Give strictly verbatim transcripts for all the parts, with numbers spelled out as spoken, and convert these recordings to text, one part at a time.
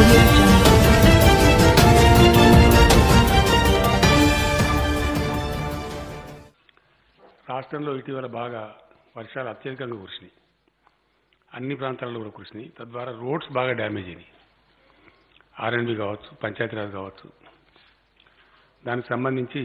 audio jungle. రాష్ట్రంలో ఇటీవల బాగా వర్షాలు అత్యధికంగా కురిసినాయి. అన్ని ప్రాంతాల్లో కూడా కురిసినాయి. తద్వారా రోడ్స్ బాగా డ్యామేజ్ అయినాయి. ఆర్ఎండ్బి కావచ్చు, పంచాయతీరాజ్ కావచ్చు. దానికి సంబంధించి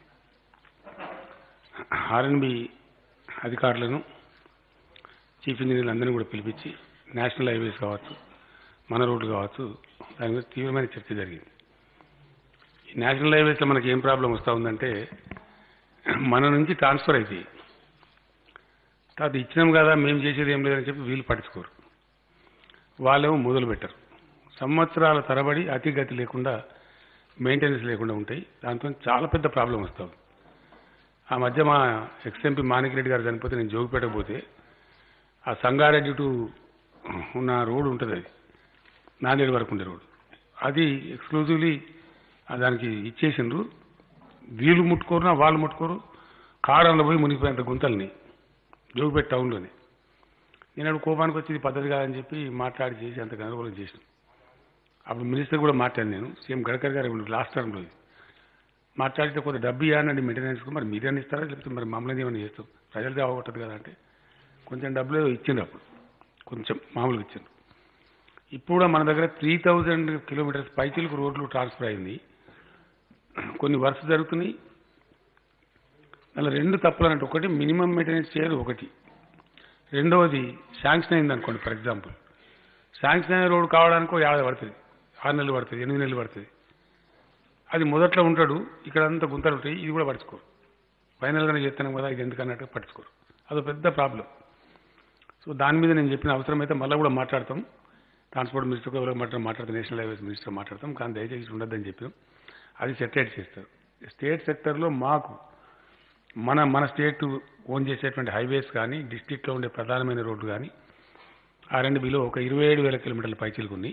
ఆర్ఎండ్బి అధికారులను, చీఫ్ ఇంజనీర్లు అందరినీ కూడా పిలిపించి నేషనల్ హైవేస్ కావచ్చు, మన రోడ్లు కావచ్చు, దాని మీద తీవ్రమైన చర్చ జరిగింది. ఈ నేషనల్ హైవేస్లో మనకి ఏం ప్రాబ్లం వస్తూ ఉందంటే, మన నుంచి ట్రాన్స్ఫర్ అవుతాయి. తర్వాత ఇచ్చినాం కదా, మేము చేసేది ఏం లేదని చెప్పి వీళ్ళు పట్టించుకోరు. వాళ్ళేమో మొదలు పెట్టరు. సంవత్సరాల తరబడి అతిగతి లేకుండా, మెయింటెనెన్స్ లేకుండా ఉంటాయి. దాంతో చాలా పెద్ద ప్రాబ్లం వస్తుంది. ఆ మధ్య మా ఎక్స్ఎంపీ మాణిక్రెడ్డి గారు చనిపోతే నేను జోగిపేటకు పోతే, ఆ సంగారెడ్డి టు ఉన్న రోడ్డు ఉంటుంది, అది నాందేడు వరకు ఉండే రోడ్డు, అది ఎక్స్క్లూజివ్లీ దానికి ఇచ్చేసిండ్రు. వీళ్ళు ముట్టుకోరునా వాళ్ళు ముట్టుకోరు. కాడంలో పోయి మునిగిపోయేంత గుంతల్ని జోగిపేట టౌన్లోనే. నేను కోపానికి వచ్చి ఇది పద్ధతి కాదని చెప్పి మాట్లాడి చేసి అంత గందరగోళం చేసిన. అప్పుడు మినిస్టర్ కూడా మాట్లాడి, నేను సీఎం గడ్కరీ గారు లాస్ట్ టర్మ్లో మాట్లాడితే కొంత డబ్బు ఇవ్వనండి మెయింటెనెన్స్కి, మరి మీరేనా ఇస్తారా లేకపోతే మరి మమ్మల్ని ఏమైనా చేస్తాం, ప్రజలు దేవగొట్టదు కదా అంటే కొంచెం డబ్బులు ఇచ్చిండ్రు. అప్పుడు కొంచెం మామూలుగా ఇచ్చిండ్రు. ఇప్పుడు కూడా మన దగ్గర త్రీ థౌజండ్ కిలోమీటర్స్ పైచిలకు రోడ్లు ట్రాన్స్ఫర్ అయింది. కొన్ని వర్క్స్ జరుగుతున్నాయి. అలా రెండు తప్పులు అన్నట్టు, ఒకటి మినిమం మెయింటెనెన్స్ చేయరు, ఒకటి రెండవది శాంక్షన్ అయింది అనుకోండి. ఫర్ ఎగ్జాంపుల్ శాంక్షన్ అయిన రోడ్డు కావడానికి యాభై పడుతుంది, ఆరు నెలలు పడుతుంది, ఎనిమిది నెలలు పడుతుంది. అది మొదట్లో ఉంటాడు, ఇక్కడ అంతా గుంతలు ఉంటాయి, ఇది కూడా పట్టించుకోరు. ఫైనల్గానే చేస్తున్నాం కదా, ఇది ఎందుకన్నట్టు పట్టించుకోరు. అదో పెద్ద ప్రాబ్లం. సో దాని మీద నేను చెప్పిన అవసరం అయితే మళ్ళీ కూడా మాట్లాడతాం. ట్రాన్స్పోర్ట్ మినిస్టర్ ఎవరో మాట్లాడతాం, మాట్లాడతాం నేషనల్ హైవేస్ మినిస్టర్ మాట్లాడతాం. కానీ దయచేసి ఉండొద్దని చెప్పాం. అది సెటరేట్ చేస్తారు. స్టేట్ సెక్టర్లో మాకు మన మన స్టేట్ ఓన్ చేసేటువంటి హైవేస్ కానీ, డిస్టిక్లో ఉండే ప్రధానమైన రోడ్లు కానీ ఆ రెండు బిలో ఒక ఇరవై ఏడు వేల కిలోమీటర్ల పైచీలకు ఉన్నాయి.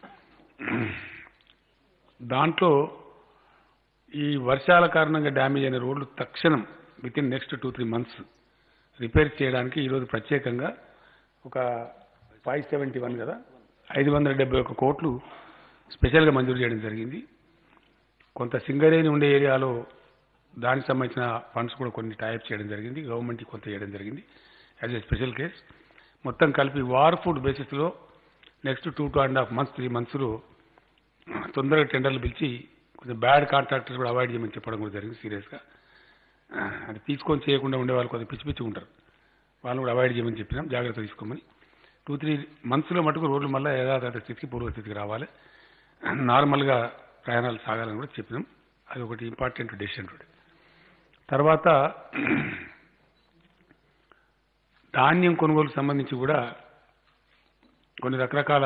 దాంట్లో ఈ వర్షాల కారణంగా డ్యామేజ్ అయిన రోడ్లు తక్షణం within next two three months repair చేయడానికి ఈరోజు ప్రత్యేకంగా ఒక ఫైవ్ సెవెంటీ వన్ కదా ఐదు వందల డెబ్బై ఒక్క కోట్లు స్పెషల్గా మంజూరు చేయడం జరిగింది. కొంత సింగరేణి ఉండే ఏరియాలో దానికి సంబంధించిన ఫండ్స్ కూడా కొన్ని టైప్ చేయడం జరిగింది. గవర్నమెంట్కి కొంత చేయడం జరిగింది యాజ్ ఏ స్పెషల్ కేస్. మొత్తం కలిపి వార్ ఫుడ్ బేసిస్లో next two two and half months three మంత్స్లో తొందరగా టెండర్లు పిలిచి కొంచెం బ్యాడ్ కాంట్రాక్టర్స్ కూడా అవాయిడ్ చేయమని చెప్పడం కూడా జరిగింది సీరియస్గా. అది తీసుకొని చేయకుండా ఉండే వాళ్ళు కొంచెం పిచ్చి పిచ్చి ఉంటారు, వాళ్ళు కూడా అవాయిడ్ చేయమని చెప్పినాం, జాగ్రత్త తీసుకోమని. టూ త్రీ మంత్స్లో మటుకు రోడ్లు మళ్ళీ యథాతథ స్థితికి పూర్వస్థితికి రావాలి, నార్మల్గా ప్రయాణాలు సాగాలని కూడా చెప్పినాం. అది ఒకటి ఇంపార్టెంట్ డెసిషన్. తర్వాత ధాన్యం కొనుగోలుకు సంబంధించి కూడా కొన్ని రకరకాల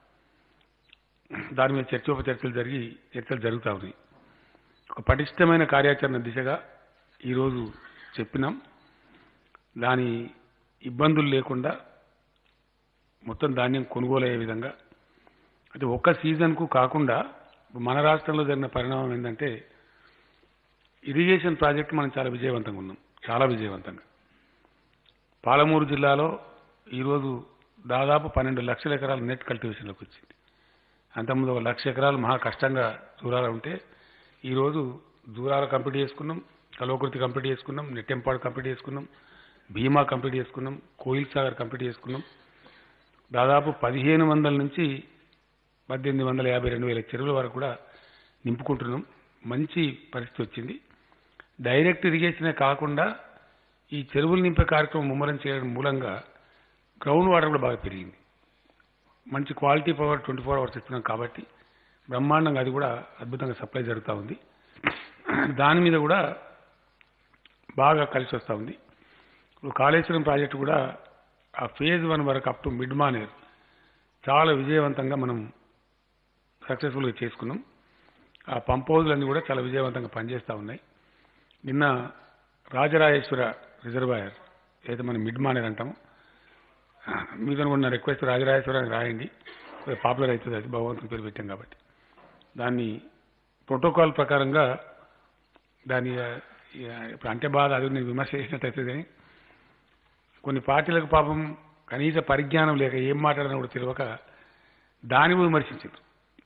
దాని మీద చర్చోపచర్చలు జరిగి చర్చలు జరుగుతూ ఉన్నాయి. ఒక పటిష్టమైన కార్యాచరణ దిశగా ఈరోజు చెప్పినాం. దాని ఇబ్బందులు లేకుండా మొత్తం ధాన్యం కొనుగోలు అయ్యే విధంగా, అంటే ఒక్క సీజన్కు కాకుండా మన రాష్ట్రంలో జరిగిన పరిణామం ఏంటంటే, ఇరిగేషన్ ప్రాజెక్టు మనం చాలా విజయవంతంగా ఉన్నాం, చాలా విజయవంతంగా. పాలమూరు జిల్లాలో ఈరోజు దాదాపు పన్నెండు లక్షల ఎకరాలు నెట్ కల్టివేషన్లోకి వచ్చింది. అంతకుముందు ఒక లక్ష ఎకరాలు మహా కష్టంగా దూరాల ఉంటే ఈరోజు దూరాల కంప్లీట్ చేసుకున్నాం, కల్వకుర్తి కంప్లీట్ చేసుకున్నాం, నెట్టెంపాడు కంప్లీట్ చేసుకున్నాం, భీమా కంప్లీట్ చేసుకున్నాం, కోయిల్ సాగర్ కంప్లీట్ చేసుకున్నాం. దాదాపు పదిహేను వందల నుంచి పద్దెనిమిది వందల యాభై రెండు వేల చెరువుల వరకు కూడా నింపుకుంటున్నాం. మంచి పరిస్థితి వచ్చింది. డైరెక్ట్ ఇరిగేషనే కాకుండా ఈ చెరువులు నింపే కార్యక్రమం ముమ్మరం చేయడం మూలంగా గ్రౌండ్ వాటర్ కూడా బాగా పెరిగింది. మంచి quality power twenty four hours ఇస్తున్నాం కాబట్టి బ్రహ్మాండంగా అది కూడా అద్భుతంగా సప్లై జరుగుతూ ఉంది. దాని మీద కూడా బాగా కలిసి వస్తూ ఉంది. ఇప్పుడు కాళేశ్వరం ప్రాజెక్టు కూడా ఆ ఫేజ్ వన్ వరకు అప్ టు మిడ్ మానేర్ చాలా విజయవంతంగా మనం సక్సెస్ఫుల్గా చేసుకున్నాం. ఆ పంప్ హౌజులన్నీ కూడా చాలా విజయవంతంగా పనిచేస్తూ ఉన్నాయి. నిన్న రాజరాజేశ్వర రిజర్వాయర్ ఏదైతే మనం మిడ్ మానేర్ అంటామో, మీద ఉన్న రిక్వెస్ట్ రాజరాజేశ్వరానికి రాయండి, పాపులర్ అవుతుంది, అది భగవంతుని పేరు పెట్టాం కాబట్టి. దాన్ని ప్రోటోకాల్ ప్రకారంగా దాని ఇప్పుడు అంటే బాధ అది నేను విమర్శ చేసినట్టు అవుతుంది. కానీ కొన్ని పార్టీలకు పాపం కనీస పరిజ్ఞానం లేక ఏం మాట్లాడని కూడా తెలియక దాన్ని విమర్శించారు.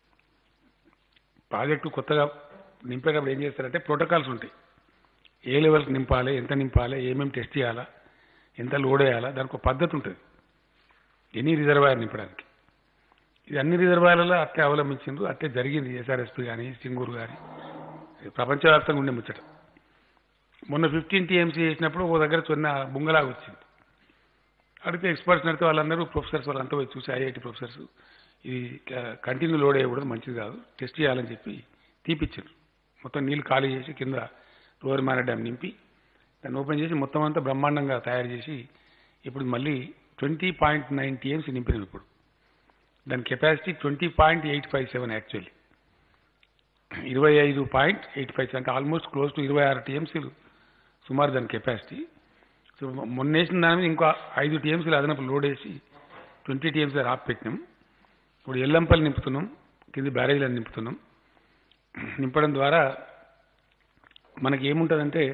ప్రాజెక్టు కొత్తగా నింపేటప్పుడు ఏం చేస్తారంటే ప్రోటోకాల్స్ ఉంటాయి. ఏ లెవెల్కి నింపాలి, ఎంత నింపాలి, ఏమేమి టెస్ట్ చేయాలా, ఎంత లోడ్ వేయాలా, దానికి ఒక పద్ధతి ఉంటుంది ఎనీ రిజర్వాయర్ నింపడానికి. ఇది అన్ని రిజర్వాయర్లలో అట్లే అవలంబించిండ్రు, అట్లే జరిగింది. ఎస్ఆర్ఎస్పీ కానీ సింగూరు కానీ ప్రపంచవ్యాప్తంగా ఉండే ముచ్చట. మొన్న ఫిఫ్టీన్ టీఎంసీ చేసినప్పుడు ఒక దగ్గర చిన్న బుంగలాగా వచ్చింది. అడిగితే ఎక్స్పర్ట్స్ నడితే వాళ్ళందరూ ప్రొఫెసర్స్ వాళ్ళంతా పోయి చూసి ఐఐటి ప్రొఫెసర్స్ ఇది కంటిన్యూ లోడ్ వేయకూడదు, మంచిది కాదు, టెస్ట్ చేయాలని చెప్పి తీపిచ్చారు. మొత్తం నీళ్ళు ఖాళీ చేసి కింద లోవర్ మేర డ్యామ్ నింపి దాన్ని ఓపెన్ చేసి మొత్తం అంతా బ్రహ్మాండంగా తయారు చేసి ఇప్పుడు మళ్ళీ ట్వంటీ పాయింట్ నైన్ టీఎంసీ నింపినాం. ఇప్పుడు దాని capacity twenty point eight five seven actually ఇరవై ఐదు పాయింట్ ఎయిట్ ఫైవ్ అంటే ఆల్మోస్ట్ క్లోజ్ టు ఇరవై ఆరు టీఎంసీలు సుమారు దాని కెపాసిటీ. సో మొన్న వేసిన దాని మీద ఇంకో ఐదు టీఎంసీలు అదనపు లోడ్ వేసి ట్వంటీ టీఎంసీలు ఆప్ పెట్టినాం. ఇప్పుడు ఎల్లంపల్లి నింపుతున్నాం, కింది బ్యారేజీలను నింపుతున్నాం. నింపడం ద్వారా మనకి ఏముంటుందంటే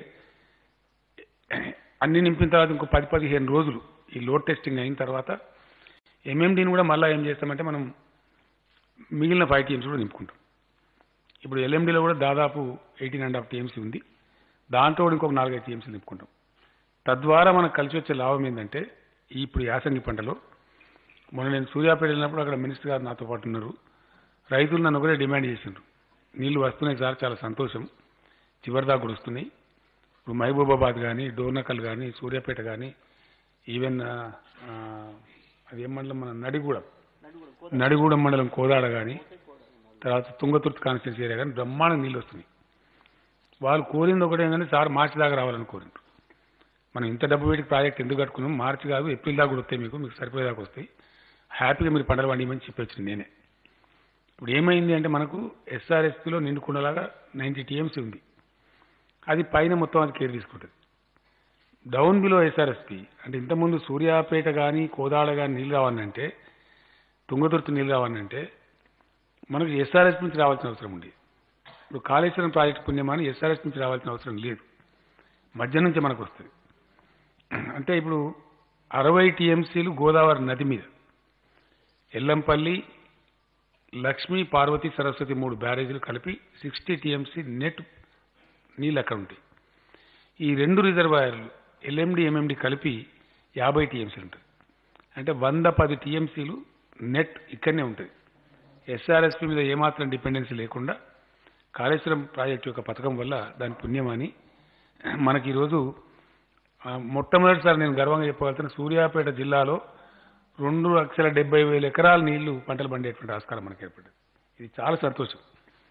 అన్ని నింపిన తర్వాత ఇంకో పది పదిహేను రోజులు ఈ లోడ్ టెస్టింగ్ అయిన తర్వాత ఎంఎండీని కూడా మళ్ళీ ఏం చేస్తామంటే మనం మిగిలిన ఫైవ్ టీఎంసీ కూడా నింపుకుంటాం. ఇప్పుడు ఎల్ఎండీలో కూడా దాదాపు ఎయిటీన్ అండ్ హాఫ్ టీఎంసీ ఉంది, దాంట్లో కూడా ఇంకొక నాలుగైదు టీఎంసీలు నింపుకుంటాం. తద్వారా మనకు కలిసి వచ్చే లాభం ఏంటంటే ఇప్పుడు యాసంగి పంటలో మొన్న నేను సూర్యాపేట వెళ్ళినప్పుడు అక్కడ మినిస్టర్ గారు నాతో పాటు ఉన్నారు. రైతులు నన్ను ఒకటే డిమాండ్ చేసిండ్రు, నీళ్లు వస్తున్నాయి సార్, చాలా సంతోషం, చివరిదాకా కూడా వస్తున్నాయి. ఇప్పుడు మహబూబాబాద్ కానీ, డోర్నకల్ కానీ, సూర్యాపేట కానీ, ఈవెన్ అది ఏం మండలం మన నడిగూడెం నడిగూడెం మండలం కోదాడ కానీ, తర్వాత తుంగతుర్తి కాన్స్టిట్యూన్సీ ఏరియా కానీ బ్రహ్మాండంగా నీళ్ళు వస్తున్నాయి. వాళ్ళు కోరింది ఒకటే కానీ సార్ మార్చి దాకా రావాలని కోరిండ్రు. మనం ఇంత డబ్బు పెట్టి ప్రాజెక్ట్ ఎందుకు కట్టుకున్నాం, మార్చి కాదు ఏప్రిల్ దాకా కూడా వస్తాయి, మీకు మీకు సరిపోయేదాకా వస్తాయి, హ్యాపీగా మీరు పంటలు పండిమని చెప్పొచ్చు నేనే. ఇప్పుడు ఏమైంది అంటే మనకు ఎస్ఆర్ఎస్పీలో నిండుకుండలాగా నైంటీ టీఎంసీ ఉంది, అది పైన మొత్తం అది కేర్ తీసుకుంటుంది. డౌన్ బిలో ఎస్ఆర్ఎస్పీ అంటే ఇంతకుముందు సూర్యాపేట కానీ కోదాడ కానీ నీళ్ళు రావాలంటే, తుంగతుర్తి నీళ్ళు రావాలంటే మనకు ఎస్ఆర్ఎస్ నుంచి రావాల్సిన అవసరం ఉంది. ఇప్పుడు కాళేశ్వరం ప్రాజెక్టు పుణ్యమాని ఎస్ఆర్ఎస్ నుంచి రావాల్సిన అవసరం లేదు, మధ్య నుంచి మనకు వస్తుంది. అంటే ఇప్పుడు అరవై టీఎంసీలు గోదావరి నది మీద ఎల్లంపల్లి, లక్ష్మీ, పార్వతి, సరస్వతి మూడు బ్యారేజీలు కలిపి సిక్స్టీ టీఎంసీ నెట్ నీళ్ళు అక్కడ ఉంటాయి. ఈ రెండు రిజర్వాయర్లు ఎల్ఎండి ఎంఎండి కలిపి యాభై టీఎంసీలు ఉంటుంది. అంటే వంద పది టీఎంసీలు నెట్ ఇక్కడనే ఉంటుంది. ఎస్ఆర్ఎస్పీ మీద ఏమాత్రం డిపెండెన్సీ లేకుండా కాళేశ్వరం ప్రాజెక్టు యొక్క పథకం వల్ల దాని పుణ్యమని మనకి ఈరోజు మొట్టమొదటిసారి నేను గర్వంగా చెప్పగలుగుతున్న సూర్యాపేట జిల్లాలో రెండు లక్షల డెబ్బై వేల ఎకరాల నీళ్లు పంటలు పండేటువంటి ఆస్కారం మనకు ఏర్పడింది. ఇది చాలా సంతోషం.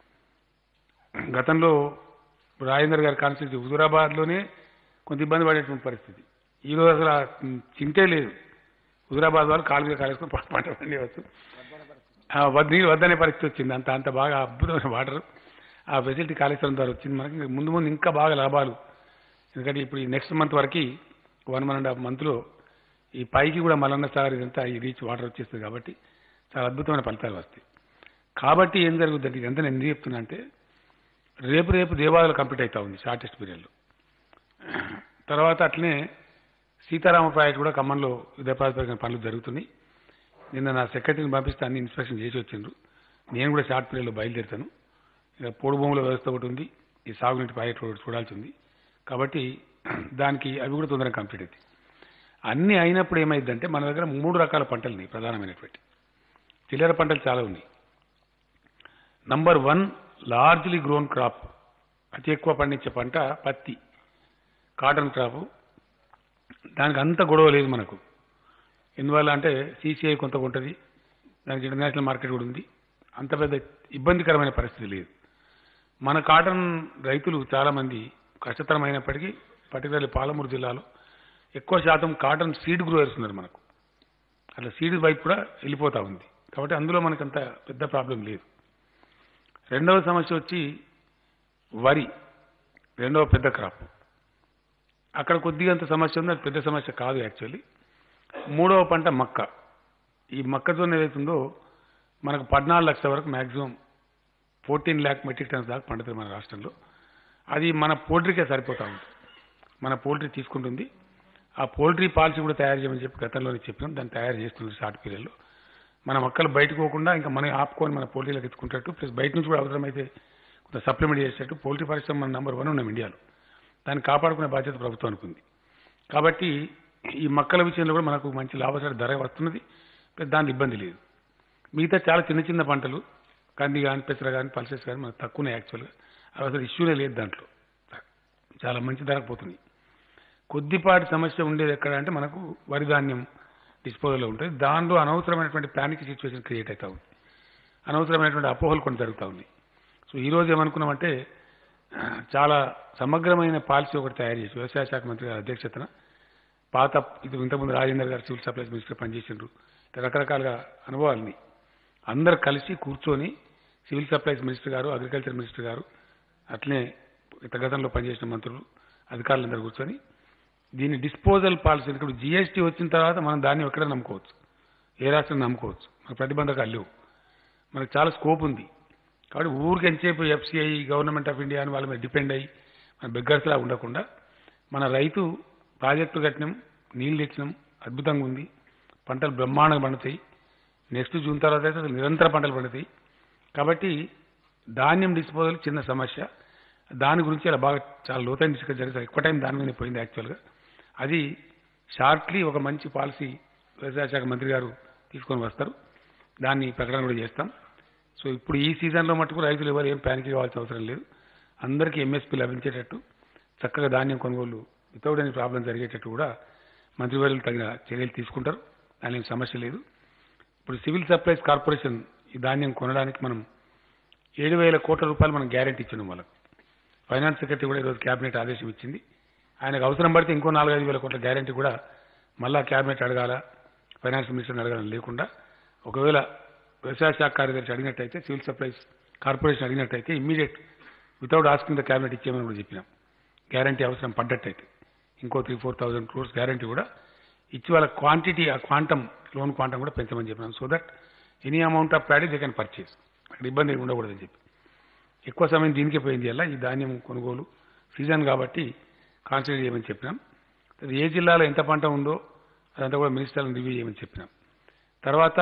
గతంలో రాజేందర్ గారి కాన్స్టిట్యూన్సీ హుజూరాబాద్లోనే కొంత ఇబ్బంది పడేటువంటి పరిస్థితి. ఈరోజు అసలు చింతే లేదు, హుజూరాబాద్ వాళ్ళు కాలు మీద కాలేసుకొని పంట పండేవచ్చు, నీళ్ళు వద్దనే పరిస్థితి వచ్చింది. అంత అంత బాగా అద్భుతమైన వాటర్ ఆ ఫెసిలిటీ కాళేశ్వరం ద్వారా వచ్చింది. మనకి ముందు ముందు ఇంకా బాగా లాభాలు, ఎందుకంటే ఇప్పుడు ఈ నెక్స్ట్ మంత్ వరకు వన్ వన్ అండ్ హాఫ్ మంత్లో ఈ పైకి కూడా మల్లన్న సాగర్ ఇదంతా ఈ రీచ్ వాటర్ వచ్చేస్తుంది కాబట్టి చాలా అద్భుతమైన ఫలితాలు వస్తాయి. కాబట్టి ఏం జరుగుతుందంటే ఇదంతా నేను ఎందుకు చెప్తున్నా అంటే రేపు రేపు దేవాలయాలు కంప్లీట్ అవుతా ఉంది షార్టెస్ట్ పీరియడ్లో. తర్వాత అట్లనే సీతారామ ప్రాజెక్టు కూడా ఖమ్మంలో యుద్ధప్రాతిపదికన పనులు జరుగుతున్నాయి. నిన్న నా సెక్రటరీని పంపిస్తే అన్ని ఇన్స్పెక్షన్ చేసి వచ్చిండ్రు. నేను కూడా షార్ట్ పీరియడ్లో బయలుదేరుతాను. ఇక పోడు భూముల వ్యవస్థ ఒకటి ఉంది, ఈ సాగునీటి ప్రాజెక్టు ఒకటి చూడాల్సి ఉంది. కాబట్టి దానికి అవి కూడా తొందరగా కంప్లీట్ అవుతాయి. అన్నీ అయినప్పుడు ఏమైందంటే మన దగ్గర మూడు రకాల పంటలు ఉన్నాయి ప్రధానమైనటువంటి. చిల్లర పంటలు చాలా ఉన్నాయి. Number one largely grown crop, అతి ఎక్కువ పండించే పంట పత్తి, కాటన్ క్రాపు. దానికి అంత గొడవ లేదు మనకు. ఎందువల్ల అంటే సీసీఐ కొంత ఉంటుంది, దానికి ఇంటర్నేషనల్ మార్కెట్ కూడా ఉంది, అంత పెద్ద ఇబ్బందికరమైన పరిస్థితి లేదు. మన కాటన్ రైతులు చాలామంది కష్టతరమైనప్పటికీ పర్టికులర్లీ పాలమూరు జిల్లాలో ఎక్కువ శాతం కాటన్ సీడ్ గ్రోయర్స్ ఉన్నారు మనకు. అట్లా సీడ్ వైపు కూడా వెళ్ళిపోతూ ఉంది. కాబట్టి అందులో మనకు అంత పెద్ద ప్రాబ్లం లేదు. రెండవ సమస్య వచ్చి వరి, రెండవ పెద్ద క్రాప్. అక్కడ కొద్దిగా అంత సమస్య ఉంది, అది పెద్ద సమస్య కాదు యాక్చువల్లీ. మూడవ పంట మక్క. ఈ మొక్కజొన్న ఏదైతుందో మనకు పద్నాలుగు లక్షల వరకు maximum fourteen lakh metric tons దాకా పండుతుంది మన రాష్ట్రంలో. అది మన పోల్ట్రీకే సరిపోతూ ఉంది, మన పోల్ట్రీ తీసుకుంటుంది. ఆ పోల్ట్రీ పాలసీ కూడా తయారు చేయమని చెప్పి గతంలోనే చెప్పినాం, దాన్ని తయారు చేస్తున్నారు షార్ట్ పీరియడ్లో. మన మొక్కలు బయటకు పోకుండా ఇంకా మనం ఆపుకొని మన పోల్ట్రీలకు ఎత్తుకుంటట్టు ప్లస్ బయట నుంచి కూడా అవసరమైతే కొంత సప్లిమెంట్ చేసేటట్టు పోల్ట్రీ పరిశ్రమ మన నెంబర్ వన్ ఉన్నాం ఇండియాలో. దాన్ని కాపాడుకునే బాధ్యత ప్రభుత్వం అనుకుంది. కాబట్టి ఈ మొక్కల విషయంలో కూడా మనకు మంచి లాభసాటి ధర వస్తున్నది, ప్లస్ దానికి ఇబ్బంది లేదు. మిగతా చాలా చిన్న చిన్న పంటలు కంది కానీ పెసర కానీ పల్సెస్ కానీ మనకు తక్కువనే యాక్చువల్గా, అవి అసలు ఇష్యూనే లేదు, దాంట్లో చాలా మంచి ధరకు పోతుంది. కొద్దిపాటి సమస్య ఉండేది ఎక్కడ అంటే మనకు వరి ధాన్యం డిస్పోజల్లో ఉంటుంది. దానిలో అనవసరమైనటువంటి ప్యానిక్ సిచ్యువేషన్ క్రియేట్ అవుతా ఉంది, అనవసరమైనటువంటి అపోహలు కొన్ని జరుగుతూ ఉన్నాయి. సో ఈరోజు ఏమనుకున్నామంటే చాలా సమగ్రమైన పాలసీ ఒకటి తయారు చేసి వ్యవసాయ శాఖ మంత్రి గారి అధ్యక్షతన, పాత ఇది ఇంతకుముందు రాజేందర్ గారు సివిల్ సప్లైస్ మినిస్టర్ పనిచేసిండ్రు, రకరకాలుగా అనుభవాలని అందరు కలిసి కూర్చొని సివిల్ సప్లైస్ మినిస్టర్ గారు, అగ్రికల్చర్ మినిస్టర్ గారు, అట్లనే గతంలో పనిచేసిన మంత్రులు అధికారులందరూ కూర్చొని దీన్ని డిస్పోజల్ పాలసీ, ఇప్పుడు జిఎస్టీ వచ్చిన తర్వాత మనం దాన్ని ఎక్కడ నమ్ముకోవచ్చు, ఏ రాష్ట్రం నమ్ముకోవచ్చు, మన ప్రతిబంధకాలు లేవు, మనకు చాలా స్కోప్ ఉంది. కాబట్టి ఊరికి ఎంతసేపు ఎఫ్సిఐ గవర్నమెంట్ ఆఫ్ ఇండియా అని వాళ్ళ మీద డిపెండ్ అయ్యి మన బెగ్గర్స్లా ఉండకుండా మన రైతు ప్రాజెక్టు కట్టినాం, నీళ్ళు తెచ్చినాం, అద్భుతంగా ఉంది, పంటలు బ్రహ్మాండంగా పండుతాయి, నెక్స్ట్ జూన్ తర్వాత అయితే అసలు నిరంతర పంటలు పండుతాయి. కాబట్టి ధాన్యం డిస్పోజల్ చిన్న సమస్య, దాని గురించి అలా బాగా చాలా లోతైన డిస్కస్ జరిగింది, ఎక్కువ టైం దాని మీద పోయింది యాక్చువల్గా. అది షార్ట్లీ ఒక మంచి పాలసీ వ్యవసాయ శాఖ మంత్రి గారు తీసుకొని వస్తారు, దాన్ని ప్రకటన కూడా చేస్తాం. సో ఇప్పుడు ఈ సీజన్లో మటుకు రైతులు ఎవరు ఏం ప్యానిక్ కావాల్సిన అవసరం లేదు, అందరికీ ఎంఎస్పీ లభించేటట్టు చక్కగా ధాన్యం కొనుగోలు వితౌట్ ఎనీ ప్రాబ్లం జరిగేటట్టు కూడా మంత్రివర్యులు తగిన చర్యలు తీసుకుంటారు, దాని సమస్య లేదు. ఇప్పుడు సివిల్ సప్లైస్ కార్పొరేషన్ ఈ ధాన్యం కొనడానికి మనం ఏడు వేల కోట్ల రూపాయలు మనం గ్యారెంటీ ఇచ్చినాం వాళ్ళకు. ఫైనాన్స్ సెక్రటరీ కూడా ఈరోజు క్యాబినెట్ ఆదేశం ఇచ్చింది, ఆయనకు అవసరం పడితే ఇంకో నాలుగైదు వేల కోట్ల గ్యారెంటీ కూడా మళ్ళా క్యాబినెట్ అడగాల, ఫైనాన్స్ మినిస్టర్ని అడగాలని లేకుండా ఒకవేళ వ్యవసాయ శాఖ కార్యదర్శి అడిగినట్టయితే, సివిల్ సప్లైస్ కార్పొరేషన్ అడిగినట్టయితే immediate without asking the cabinet ఇచ్చేయమని కూడా చెప్పినాం. గ్యారంటీ అవసరం పడ్డట్టయితే ఇంకో three four thousand crores guarantee కూడా ఇచ్చి వాళ్ళ క్వాంటిటీ, ఆ క్వాంటమ్ లోన్ క్వాంటమ్ కూడా పెంచమని చెప్పినాం. So that any amount of paddy they can purchase, అక్కడ ఇబ్బంది ఉండకూడదని చెప్పి ఎక్కువ సమయం దీనికే పోయింది. అలా ఈ ధాన్యం కొనుగోలు సీజన్ కాబట్టి కాన్సన్ట్రేట్ చేయమని చెప్పినాం. ఏ జిల్లాలో ఎంత పంట ఉందో అదంతా కూడా మినిస్టర్లను రివ్యూ చేయమని చెప్పినాం. తర్వాత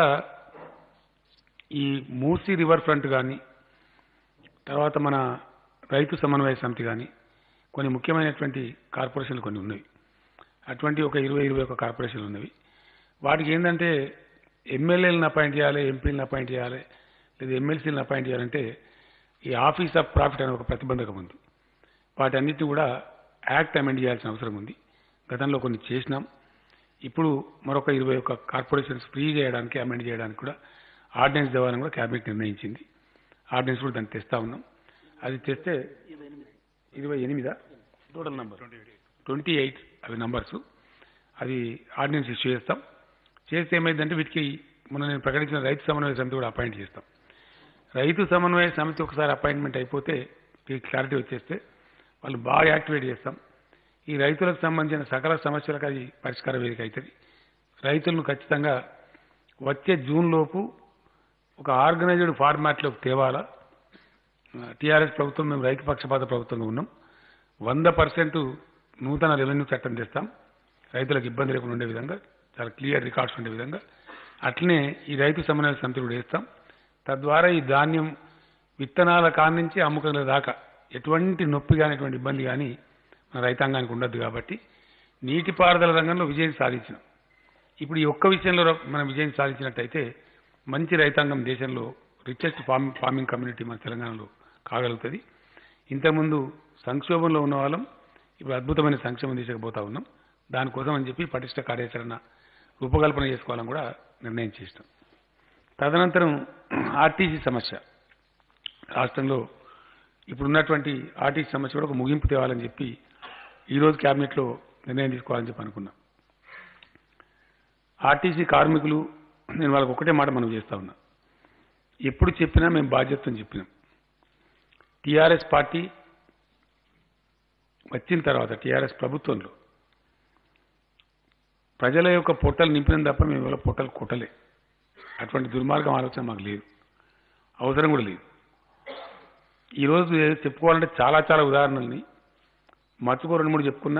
ఈ మూసీ రివర్ ఫ్రంట్ కానీ, తర్వాత మన రైతు సమన్వయ సమితి కానీ, కొన్ని ముఖ్యమైనటువంటి కార్పొరేషన్లు కొన్ని ఉన్నవి, అటువంటి ఒక ఇరవై ఇరవై ఒక కార్పొరేషన్లు ఉన్నవి. వాటికి ఏంటంటే ఎమ్మెల్యేలను అపాయింట్ చేయాలి, ఎంపీలను అపాయింట్ చేయాలి, లేదా ఎమ్మెల్సీలను అపాయింట్ చేయాలంటే ఈ ఆఫీస్ ఆఫ్ ప్రాఫిట్ అనే ఒక ప్రతిబంధకం ఉంది. వాటన్నిటిని కూడా యాక్ట్ అమెండ్ చేయాల్సిన అవసరం ఉంది. గతంలో కొన్ని చేసినాం, ఇప్పుడు మరొక ఇరవై ఒక కార్పొరేషన్స్ ఫ్రీ చేయడానికి, అమెండ్ చేయడానికి కూడా ఆర్డినెన్స్ దేవాలని కూడా క్యాబినెట్ నిర్ణయించింది. ఆర్డినెన్స్ కూడా దాన్ని తెస్తా ఉన్నాం. అది తెస్తే ఇరవై ఎనిమిదా టోటల్ నంబర్ ట్వంటీ ఎయిట్ అవి నంబర్స్, అది ఆర్డినెన్స్ ఇష్యూ చేస్తాం. చేస్తే ఏమైందంటే వీటికి మొన్న నేను ప్రకటించిన రైతు సమన్వయ సమితి కూడా అపాయింట్ చేస్తాం. రైతు సమన్వయ సమితి ఒకసారి అపాయింట్మెంట్ అయిపోతే క్లారిటీ వచ్చేస్తే వాళ్ళు బాగా యాక్టివేట్ చేస్తాం. ఈ రైతులకు సంబంధించిన సకల సమస్యలకు అది పరిష్కార వేదిక అవుతుంది. రైతులను ఖచ్చితంగా వచ్చే జూన్ లోపు ఒక ఆర్గనైజ్డ్ ఫార్మాట్లోకి తేవాలా. టీఆర్ఎస్ ప్రభుత్వం మేము రైతు పక్షపాత ప్రభుత్వంగా ఉన్నాం. వంద పర్సెంట్ నూతన రెవెన్యూ చట్టం తెస్తాం, రైతులకు ఇబ్బంది లేకుండా ఉండే విధంగా, చాలా క్లియర్ రికార్డ్స్ ఉండే విధంగా. అట్లనే ఈ రైతు సమన్వయ సమితి కూడా వేస్తాం. తద్వారా ఈ ధాన్యం విత్తనాల కాడి నుంచి అమ్మకాల దాకా ఎటువంటి నొప్పి కానీ, ఎటువంటి ఇబ్బంది కానీ మన రైతాంగానికి ఉండద్దు. కాబట్టి నీటిపారుదల రంగంలో విజయం సాధించినాం. ఇప్పుడు ఈ ఒక్క విషయంలో మనం విజయం సాధించినట్టయితే మంచి రైతాంగం దేశంలో రిచెస్ట్ ఫార్మ్ ఫార్మింగ్ కమ్యూనిటీ మన తెలంగాణలో కాగలుగుతుంది. ఇంతకుముందు సంక్షోభంలో ఉన్న వాళ్ళం ఇప్పుడు అద్భుతమైన సంక్షేమం తీసుకుపోతా ఉన్నాం. దానికోసం అని చెప్పి పటిష్ట కార్యాచరణ రూపకల్పన చేసుకోవాలని కూడా నిర్ణయం చేస్తాం. తదనంతరం ఆర్టీసీ సమస్య, రాష్ట్రంలో ఇప్పుడున్నటువంటి ఆర్టీసీ సమస్య కూడా ఒక ముగింపు తేవాలని చెప్పి ఈరోజు క్యాబినెట్లో నిర్ణయం తీసుకోవాలని చెప్పి అనుకున్నాం. ఆర్టీసీ కార్మికులు, నేను వాళ్ళకి ఒకటే మాట మనం చేస్తా ఉన్నా, ఎప్పుడు చెప్పినా మేము బాధ్యతను చెప్పినాం. టీఆర్ఎస్ పార్టీ వచ్చిన తర్వాత టీఆర్ఎస్ ప్రభుత్వంలో ప్రజల యొక్క పొట్టలు నింపిన తప్ప మేము ఎవరి పొట్టలు కొట్టలే. అటువంటి దుర్మార్గం ఆలోచన మాకు లేదు, అవసరం కూడా లేదు. ఈరోజు చెప్పుకోవాలంటే చాలా చాలా ఉదాహరణల్ని మర్చుకో రెండు మూడు చెప్పుకున్నా.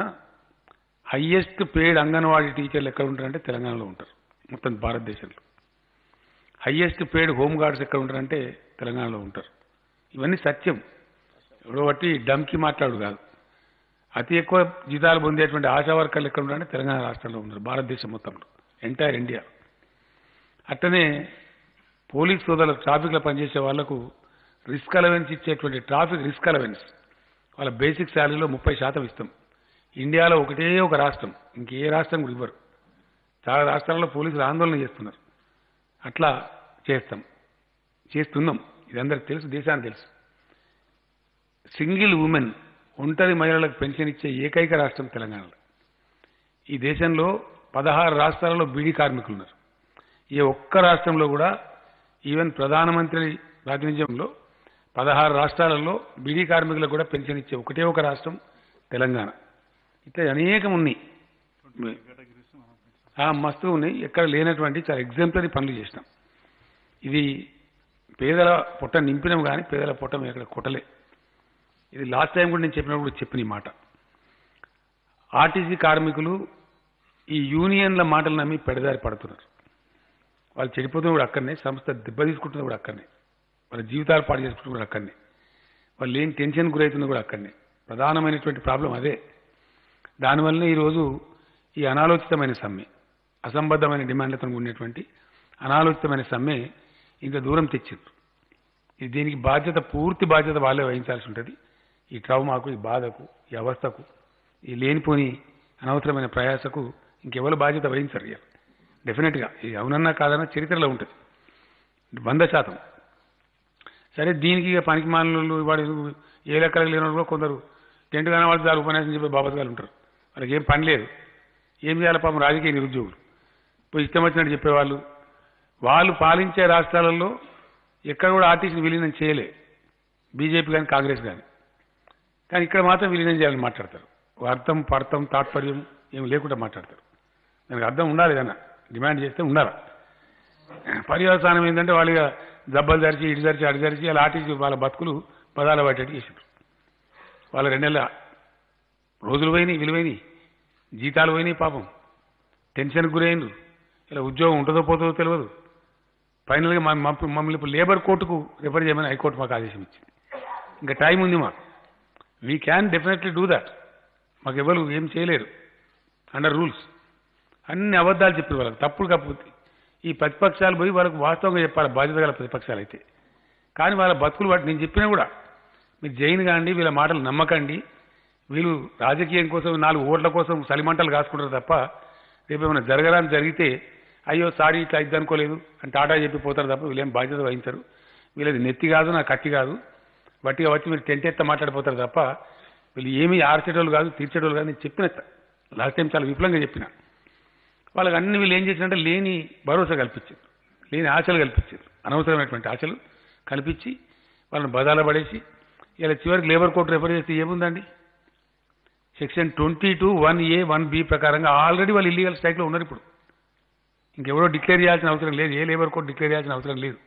హయ్యెస్ట్ పేడ్ అంగన్వాడీ టీచర్లు ఎక్కడ ఉంటారంటే తెలంగాణలో ఉంటారు, మొత్తం భారతదేశంలో. హైయెస్ట్ పేడ్ హోమ్ గార్డ్స్ ఎక్కడ ఉంటారంటే తెలంగాణలో ఉంటారు. ఇవన్నీ సత్యం. ఎవడో బట్టి డమ్కి మాట్లాడు కాదు. అతి ఎక్కువ జీతాలు పొందేటువంటి ఆశా వర్కర్లు ఎక్కడ ఉన్నారంటే తెలంగాణ రాష్ట్రంలో ఉన్నారు, భారతదేశం మొత్తంలో, ఎంటైర్ ఇండియా. అట్టనే పోలీస్ సోదరులు ట్రాఫిక్లో పనిచేసే వాళ్లకు రిస్క్ అలవెన్స్ ఇచ్చేటువంటి ట్రాఫిక్ రిస్క్ అలవెన్స్ వాళ్ళ బేసిక్ శాలరీలో ముప్పై శాతం ఇస్తాం. ఇండియాలో ఒకటే ఒక రాష్ట్రం, ఇంకే రాష్ట్రం కూడా ఇవ్వరు. చాలా రాష్ట్రాల్లో పోలీసులు ఆందోళన చేస్తున్నారు. అట్లా చేస్తాం, చేస్తున్నాం. ఇది అందరికి తెలుసు, దేశానికి తెలుసు. సింగిల్ ఉమెన్, ఒంటరి మహిళలకు పెన్షన్ ఇచ్చే ఏకైక రాష్ట్రం తెలంగాణలో. ఈ దేశంలో పదహారు రాష్ట్రాలలో బీడీ కార్మికులు ఉన్నారు. ఏ ఒక్క రాష్ట్రంలో కూడా ఈవెన్ ప్రధానమంత్రి ప్రాతినిధ్యంలో పదహారు రాష్ట్రాలలో బీడీ కార్మికులకు కూడా పెన్షన్ ఇచ్చే ఒకటే ఒక రాష్ట్రం తెలంగాణ. ఇట్లా అనేకం ఉన్నాయి, మస్తు ఉన్నాయి. ఎక్కడ లేనటువంటి చాలా ఎగ్జాంపులరీ పనులు చేసినాం. ఇది పేదల పొట్ట నింపినాం కానీ పేదల పొట్ట ఎక్కడ కొట్టలే. ఇది లాస్ట్ టైం కూడా నేను చెప్పినప్పుడు చెప్పిన ఈ మాట. ఆర్టీసీ కార్మికులు ఈ యూనియన్ల మాటలు నమ్మి పెడదారి పడుతున్నారు. వాళ్ళు చెడిపోతున్న కూడా అక్కడనే, సంస్థ దెబ్బ తీసుకుంటున్న కూడా అక్కడనే, వాళ్ళ జీవితాలు పాడు చేసుకుంటున్న కూడా అక్కడనే, వాళ్ళు ఏం టెన్షన్ గురవుతున్నా కూడా అక్కడనే. ప్రధానమైనటువంటి ప్రాబ్లం అదే. దానివల్లనే ఈరోజు ఈ అనాలోచితమైన సమ్మె, అసంబద్ధమైన డిమాండ్లతో ఉండేటువంటి అనాలోచితమైన సమ్మె ఇంత దూరం తెచ్చింది. ఇది దీనికి బాధ్యత, పూర్తి బాధ్యత వాళ్ళే వహించాల్సి ఉంటుంది. ఈ ట్రౌమాకు, ఈ బాధకు, ఈ అవస్థకు, ఈ లేనిపోని అనవసరమైన ప్రయాసకు ఇంకెవరు బాధ్యత వహించరు. డెఫినెట్గా ఇది అవునన్నా కాదన్నా చరిత్రలో ఉంటుంది వంద శాతం. సరే, దీనికి ఇక పనికి మానలు వాడు ఏ లెక్కలకు లేని కూడా కొందరు టెంట్ కానీ వాళ్ళు దాని ఉపన్యాసం చెప్పే బాబతగాలు ఉంటారు. వాళ్ళకి ఏం పని లేదు, ఏం చేయాలి పాపం రాజకీయ నిరుద్యోగులు. పోయి ఇష్టం వచ్చినట్టు చెప్పేవాళ్ళు. వాళ్ళు పాలించే రాష్ట్రాలలో ఎక్కడ కూడా ఆర్టీసీని విలీనం చేయలే, బీజేపీ కానీ కాంగ్రెస్ కానీ. కానీ ఇక్కడ మాత్రం విలీనం చేయాలని మాట్లాడతారు. అర్థం పర్థం తాత్పర్యం ఏమి లేకుండా మాట్లాడతారు. దానికి అర్థం ఉండాలి, ఏదన్నా డిమాండ్ చేస్తే ఉండాలి. పర్యవసానం ఏంటంటే వాళ్ళు దెబ్బలు జరిచి ఇటు జరిచి అటు జరిచి వాళ్ళ ఆర్టీసీ వాళ్ళ బతుకులు పదాలు పట్టేట్టు చేసారు. వాళ్ళ రెండేళ్ళ రోజులు పోయినాయి, విలువైనవి, జీతాలు పోయినాయి, పాపం టెన్షన్కి గురైండ్రు. ఇలా ఉద్యోగం ఉంటుందో పోతుందో తెలియదు. ఫైనల్గా మమ్మల్ని ఇప్పుడు లేబర్ కోర్టుకు రిఫర్ చేయమని హైకోర్టు మాకు ఆదేశం ఇచ్చింది. ఇంకా టైం ఉంది మాకు. We can definitely do that. మాకు ఎవరు ఏం చేయలేరు అండర్ రూల్స్. అన్ని అబద్ధాలు చెప్పారు వాళ్ళకి, తప్పుడు కాకపోతే. ఈ ప్రతిపక్షాలు పోయి వాళ్ళకు వాస్తవంగా చెప్పాలి, బాధ్యత గల ప్రతిపక్షాలు అయితే. కానీ వాళ్ళ బతుకులు వాటి నేను చెప్పినా కూడా మీరు జైన్ కాండి, వీళ్ళ మాటలు నమ్మకండి. వీళ్ళు రాజకీయం కోసం, నాలుగు ఓట్ల కోసం సలిమంటలు కాసుకుంటారు తప్ప రేపు ఏమైనా జరగడానికి జరిగితే అయ్యో సారీ ఇట్లా ఇది అనుకోలేదు అని టాటా చెప్పి పోతారు తప్ప వీళ్ళేం బాధ్యత వహించరు. వీళ్ళది నెత్తి కాదు, నా కత్తి కాదు, బట్టిగా వచ్చి మీరు టెంట్ ఎత్త మాట్లాడిపోతారు తప్ప వీళ్ళు ఏమీ ఆర్చేటోళ్ళు కాదు, తీర్చేటోళ్ళు కాదు. నేను చెప్పిన లాస్ట్ టైం చాలా విపులంగా చెప్పిన. వాళ్ళకి అన్ని వీళ్ళు ఏం చేసినంటే లేని భరోసా కల్పించారు, లేని ఆశలు కల్పించారు, అనవసరమైనటువంటి ఆశలు కల్పించి వాళ్ళని బదాల పడేసి ఇలా చివరికి లేబర్ కోర్టు రిఫర్ చేస్తే ఏముందండి, section twenty two one A one B ప్రకారంగా ఆల్రెడీ వాళ్ళు ఇల్లీగల్ స్ట్రైక్లో ఉన్నారు. ఇప్పుడు ఇంకెవరో డిక్లేర్ చేయాల్సిన అవసరం లేదు, ఏ లేబర్ కోర్టు డిక్లేర్ చేయాల్సిన అవసరం లేదు.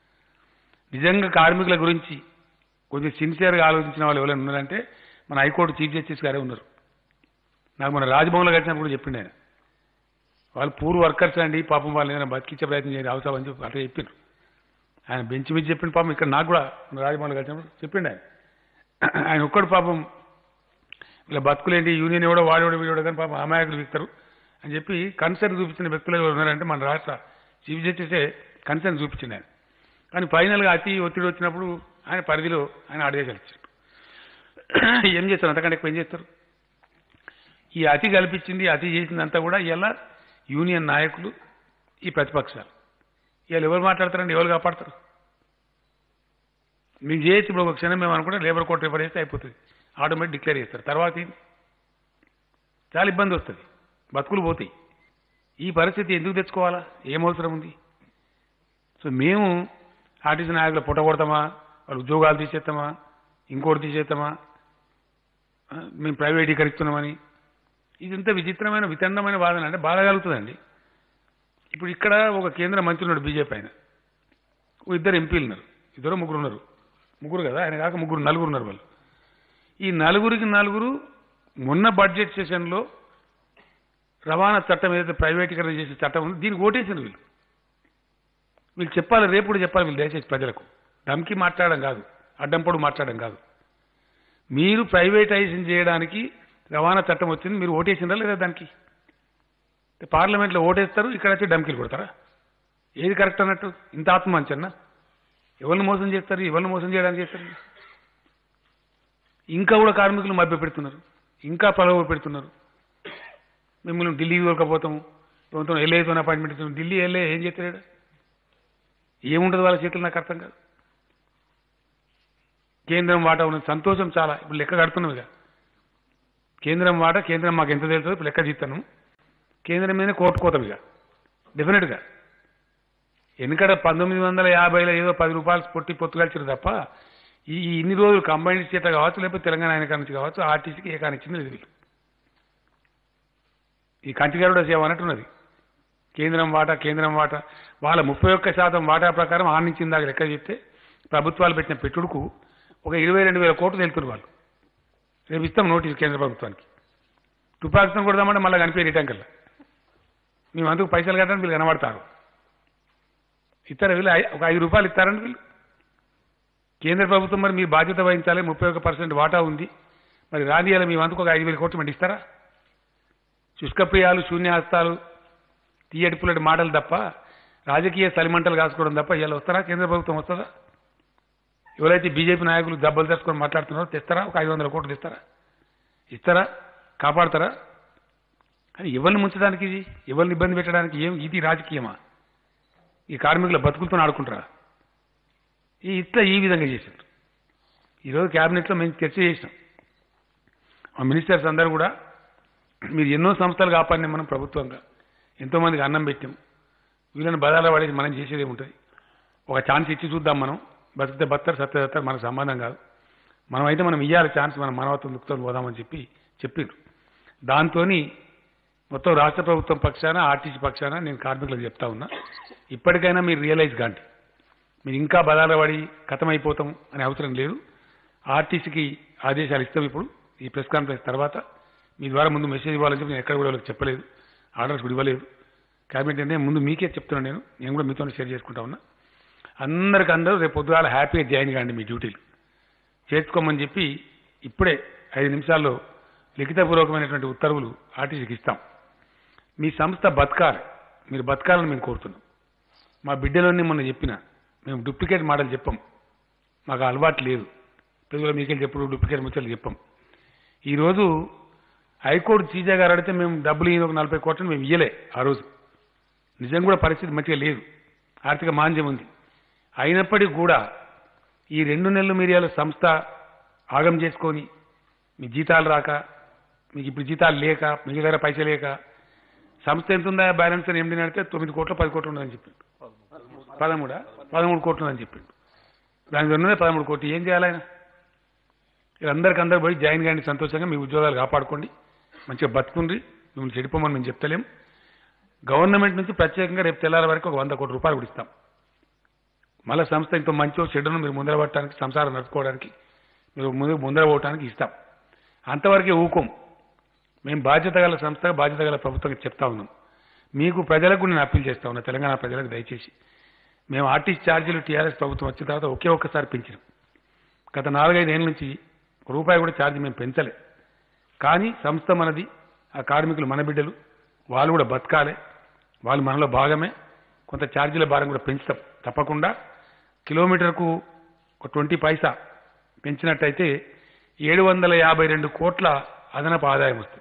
నిజంగా కార్మికుల గురించి కొంచెం సిన్సియర్గా ఆలోచించిన వాళ్ళు ఎవరైనా ఉన్నారంటే మన హైకోర్టు చీఫ్ జస్టిస్ గారే ఉన్నారు. నాకు మన రాజ్భవన్లో కలిసినప్పుడు కూడా చెప్పిండు ఆయన. వాళ్ళు పూర్ వర్కర్స్ అండి, పాపం వాళ్ళు ఏదైనా బతికించే ప్రయత్నం చేయాలి అవసరం అని చెప్పి అట్లా చెప్పారు. ఆయన బెంచ్ మీద చెప్పిండు. పాపం ఇక్కడ నాకు కూడా మన రాజ్భవన్లో కలిసినప్పుడు చెప్పిండు ఆయన. ఆయన ఒక్కడు పాపం ఇలా బతుకులేంటి, యూనియన్ ఎవడో వాడేవాడు వీడో కానీ పాపం అమాయకులు ఇస్తారు అని చెప్పి కన్సర్న్ చూపించిన వ్యక్తులు ఎవరు ఉన్నారంటే మన రాష్ట్ర చీఫ్ జస్టిసే కన్సర్న్ చూపించింది ఆయన. కానీ ఫైనల్గా అతి ఒత్తిడి వచ్చినప్పుడు ఆయన పరిధిలో ఆయన ఆదేశాలు ఇచ్చారు. ఏం చేస్తారు, అంతకంటే ఎక్కువ ఏం చేస్తారు. ఈ అతి కల్పించింది, అతి చేసిందంతా కూడా ఇలా యూనియన్ నాయకులు, ఈ ప్రతిపక్షాలు. ఇవాళ ఎవరు మాట్లాడతారండి, ఎవరు కాపాడతారు? మేము చేయొచ్చు ఇప్పుడు ఒక క్షణం మేము అనుకుంటే లేబర్ కోర్టు రిఫర్ చేస్తే అయిపోతుంది, ఆటోమేటిక్ డిక్లేర్ చేస్తారు. తర్వాత చాలా ఇబ్బంది వస్తుంది, బతుకులు పోతాయి. ఈ పరిస్థితి ఎందుకు తెచ్చుకోవాలా, ఏం అవసరం ఉంది? సో మేము ఆర్టీసీ నాయకులు పొట్ట కొడతామా, వాళ్ళు ఉద్యోగాలు తీసేస్తామా, ఇంకోటి తీసేస్తామా, మేము ప్రైవేటీకరిస్తున్నామని, ఇదంతా విచిత్రమైన వితండమైన వాదన. అంటే బాధ కలుగుతుందండి. ఇప్పుడు ఇక్కడ ఒక కేంద్ర మంత్రి ఉన్నాడు బీజేపీ, ఆయన ఇద్దరు ఎంపీలు ఉన్నారు, ఇద్దరు ముగ్గురు ఉన్నారు, ముగ్గురు కదా ఆయన కాక ముగ్గురు నలుగురు ఉన్నారు. వాళ్ళు ఈ నలుగురికి నలుగురు మొన్న బడ్జెట్ సెషన్లో రవాణా చట్టం ఏదైతే ప్రైవేటీకరణ చేసే చట్టం ఉందో దీనికి ఓటేసారు వీళ్ళు. వీళ్ళు చెప్పాలి, రేపు కూడా చెప్పాలి వీళ్ళు దయచేసి ప్రజలకు. ధమ్కి మాట్లాడడం కాదు, అడ్డంపొడు మాట్లాడడం కాదు. మీరు ప్రైవేటైజేషన్ చేయడానికి రవాణా చట్టం వచ్చింది, మీరు ఓటేసిందా లేదా దానికి? పార్లమెంట్లో ఓటేస్తారు, ఇక్కడ వచ్చి డమ్కీలు కొడతారా? ఏది కరెక్ట్ అన్నట్టు? ఇంత ఆత్మహత్యన్నా? ఎవరిని మోసం చేస్తారు? ఎవరిని మోసం చేయడానికి చేస్తారు? ఇంకా కూడా కార్మికులు మభ్య పెడుతున్నారు, ఇంకా ప్రలోభ పెడుతున్నారు. మిమ్మల్ని ఢిల్లీ దొరకపోతాము, ప్రభుత్వం ఎల్ఏతో అపాయింట్మెంట్ ఇస్తాం. ఢిల్లీ ఎల్ఏ ఏం చేస్తాడు? ఏముంటుంది వాళ్ళ చేతులు? నాకు అర్థం కాదు. కేంద్రం వాటా ఉన్నది, సంతోషం చాలా. ఇప్పుడు లెక్క కడుతున్నాం. ఇక కేంద్రం వాటా, కేంద్రం మాకు ఎంత తెలుస్తుందో ఇప్పుడు లెక్క తీస్తాను. కేంద్రం మీద కోర్టు కోతాం ఇక డెఫినెట్గా. ఎందుకంటే పంతొమ్మిది వందల యాభైలో ఏదో పది రూపాయలు పొట్టి పొత్తు కలిసారు తప్ప ఈ ఇన్ని రోజులు కంబైన్డ్ చేత కావచ్చు, లేకపోతే తెలంగాణ ఆయన నుంచి కావచ్చు, ఆర్టీసీకి ఏ కానిచ్చింది లేదు. వీళ్ళు ఈ కంటిగారుడ సేవ అన్నట్టున్నది. కేంద్రం వాటా, కేంద్రం వాటా వాళ్ళ ముప్పై ఒక్క శాతం వాటా ప్రకారం ఆ నుంచి ఇందాక లెక్క చెప్తే ప్రభుత్వాలు పెట్టిన పెట్టుడుకు ఒక ఇరవై రెండు వేల కోట్లు తెలుతున్నారు వాళ్ళు. రేపు ఇస్తాం నోటీసు కేంద్ర ప్రభుత్వానికి. తుపాకుతం కొడదామంటే మళ్ళీ కనిపించారు ఇటంకల్లా. మేము అందుకు పైసలు కట్టడానికి వీళ్ళు కనబడతారు. ఇస్తారా వీళ్ళు? ఒక ఐదు రూపాయలు ఇస్తారండి వీళ్ళు. కేంద్ర ప్రభుత్వం మరి మీ బాధ్యత వహించాలి, ముప్పై ఒక్క పర్సెంట్ వాటా ఉంది, మరి రానియాలి మీ అందుకు ఒక ఐదు వేల కోట్లు మంది ఇస్తారా? శుష్కప్రియాలు, శూన్యహస్తాలు, తీయటి పుల్లటి మాటలు తప్ప, రాజకీయ సలిమంటలు కాసుకోవడం తప్ప ఇలా వస్తారా? కేంద్ర ప్రభుత్వం వస్తుందా? ఎవరైతే బీజేపీ నాయకులు దెబ్బలు తెచ్చుకొని మాట్లాడుతున్నారో తెస్తారా? ఒక ఐదు వందల కోట్లు ఇస్తారా? ఇస్తారా? కాపాడతారా? అని ఎవరిని ముంచడానికి, ఇది ఎవరిని ఇబ్బంది పెట్టడానికి? ఏం ఇది రాజకీయమా? ఈ కార్మికుల బతుకులతో ఆడుకుంటారా? ఈ ఇట్లా ఈ విధంగా చేశారు. ఈరోజు క్యాబినెట్లో మేము చర్చ చేసినాం. మా మినిస్టర్స్ అందరూ కూడా మీరు ఎన్నో సంస్థలు కాపాడినాం మనం ప్రభుత్వంగా, ఎంతోమందికి అన్నం పెట్టాం, వీళ్ళని బదాల పడేసి మనం చేసేది ఏముంటుంది? ఒక ఛాన్స్ ఇచ్చి చూద్దాం, మనం బతికితే బతారు, సత్య సత్తారు, మనకు సంబంధం కాదు. మనం అయితే మనం ఇవ్వాలి ఛాన్స్, మనం మనవత్వం దుఃఖతో పోదామని చెప్పి చెప్పిండ్రు. దాంతో మొత్తం రాష్ట్ర ప్రభుత్వం పక్షాన, ఆర్టీసీ పక్షాన నేను కార్మికులకు చెప్తా ఉన్నా, ఇప్పటికైనా మీరు రియలైజ్ కాండి. మీరు ఇంకా బదాల పడి ఖతమైపోతాం అనే అవసరం లేదు. ఆర్టీసీకి ఆదేశాలు ఇస్తాం ఇప్పుడు ఈ ప్రెస్ కాన్ఫరెన్స్ తర్వాత. మీ ద్వారా ముందు మెసేజ్ ఇవ్వాలని చెప్పి నేను ఎక్కడ కూడా వాళ్ళకి చెప్పలేదు, ఆర్డర్స్ కూడా ఇవ్వలేదు. క్యాబినెట్ అంటే ముందు మీకే చెప్తున్నాను, నేను నేను కూడా మీతో షేర్ చేసుకుంటా ఉన్నా. అందరికి అందరూ రేపు పొద్దుగాల హ్యాపీగా జాయిన్ కాండి మీ డ్యూటీలు చేర్చుకోమని చెప్పి ఇప్పుడే ఐదు నిమిషాల్లో లిఖితపూర్వకమైనటువంటి ఉత్తర్వులు ఆర్టీసీకి ఇస్తాం. మీ సంస్థ బతకాలి, మీరు బతకాలని మేము కోరుతున్నాం. మా బిడ్డలోనే మొన్న చెప్పిన, మేము డూప్లికేట్ మోడల్ చెప్పాం, మాకు అలవాటు లేదు. ప్రజలు మీకెళ్ళి చెప్పుడు డూప్లికేట్ ముచ్చట్లు చెప్పాం. ఈరోజు హైకోర్టు సీజే గారు అడిగితే మేము డబ్బులు ఈయన ఒక నలభై కోట్లను మేము ఇయ్యలే. ఆ రోజు నిజం కూడా పరిస్థితి మంచిగా లేదు, ఆర్థిక మాంద్యం ఉంది. అయినప్పటికీ కూడా ఈ రెండు నెలలు మీరియాల సంస్థ ఆగం చేసుకొని మీ జీతాలు రాక, మీకు ఇప్పుడు జీతాలు లేక, మీ దగ్గర పైసలు లేక, సంస్థ ఎంత ఉందా బ్యాలెన్స్ అని ఏమిటి అడిగితే తొమ్మిది కోట్లు పది కోట్లు ఉందని చెప్పిండు. పదమూడా పదమూడు కోట్లు ఉందని చెప్పిండు. దానికి ఉన్నదే పదమూడు కోట్లు. ఏం చేయాలి ఆయన? అందరికి అందరు పోయి జాయిన్ కానీ సంతోషంగా మీ ఉద్యోగాలు కాపాడుకోండి, మంచిగా బతుకుండ్రి. మిమ్మల్ని చెడిపోమని మేము చెప్తలేం. గవర్నమెంట్ నుంచి ప్రత్యేకంగా రేపు తెల్లారి వరకు ఒక వంద కోట్ల రూపాయలు కూడా ఇస్తాం. మళ్ళీ సంస్థ ఇంత మంచో చెడును మీరు ముందర పట్టడానికి, సంసారం నడుపుకోవడానికి, మీరు ముందు ముందర పోవడానికి ఇస్తాం. అంతవరకే ఊకోం. మేము బాధ్యత గల సంస్థగా, బాధ్యత గల ప్రభుత్వంగా చెప్తా ఉన్నాం. మీకు ప్రజలకు నేను అప్పీల్ చేస్తా ఉన్నా, తెలంగాణ ప్రజలకు దయచేసి, మేము ఆర్టీసీ ఛార్జీలు టీఆర్ఎస్ ప్రభుత్వం వచ్చిన తర్వాత ఒకే ఒక్కసారి పెంచినాం. గత నాలుగైదు ఏళ్ళ నుంచి రూపాయి కూడా ఛార్జీ మేము పెంచలే. కానీ సంస్థ మనది, ఆ కార్మికులు మన బిడ్డలు, వాళ్ళు కూడా బతకాలి, వాళ్ళు మనలో భాగమే. కొంత ఛార్జీల భారం కూడా పెంచుతాం తప్పకుండా. కిలోమీటర్కు ఒక ట్వంటీ పైసా పెంచినట్టయితే ఏడు వందల యాభై రెండు కోట్ల అదనపు ఆదాయం వస్తుంది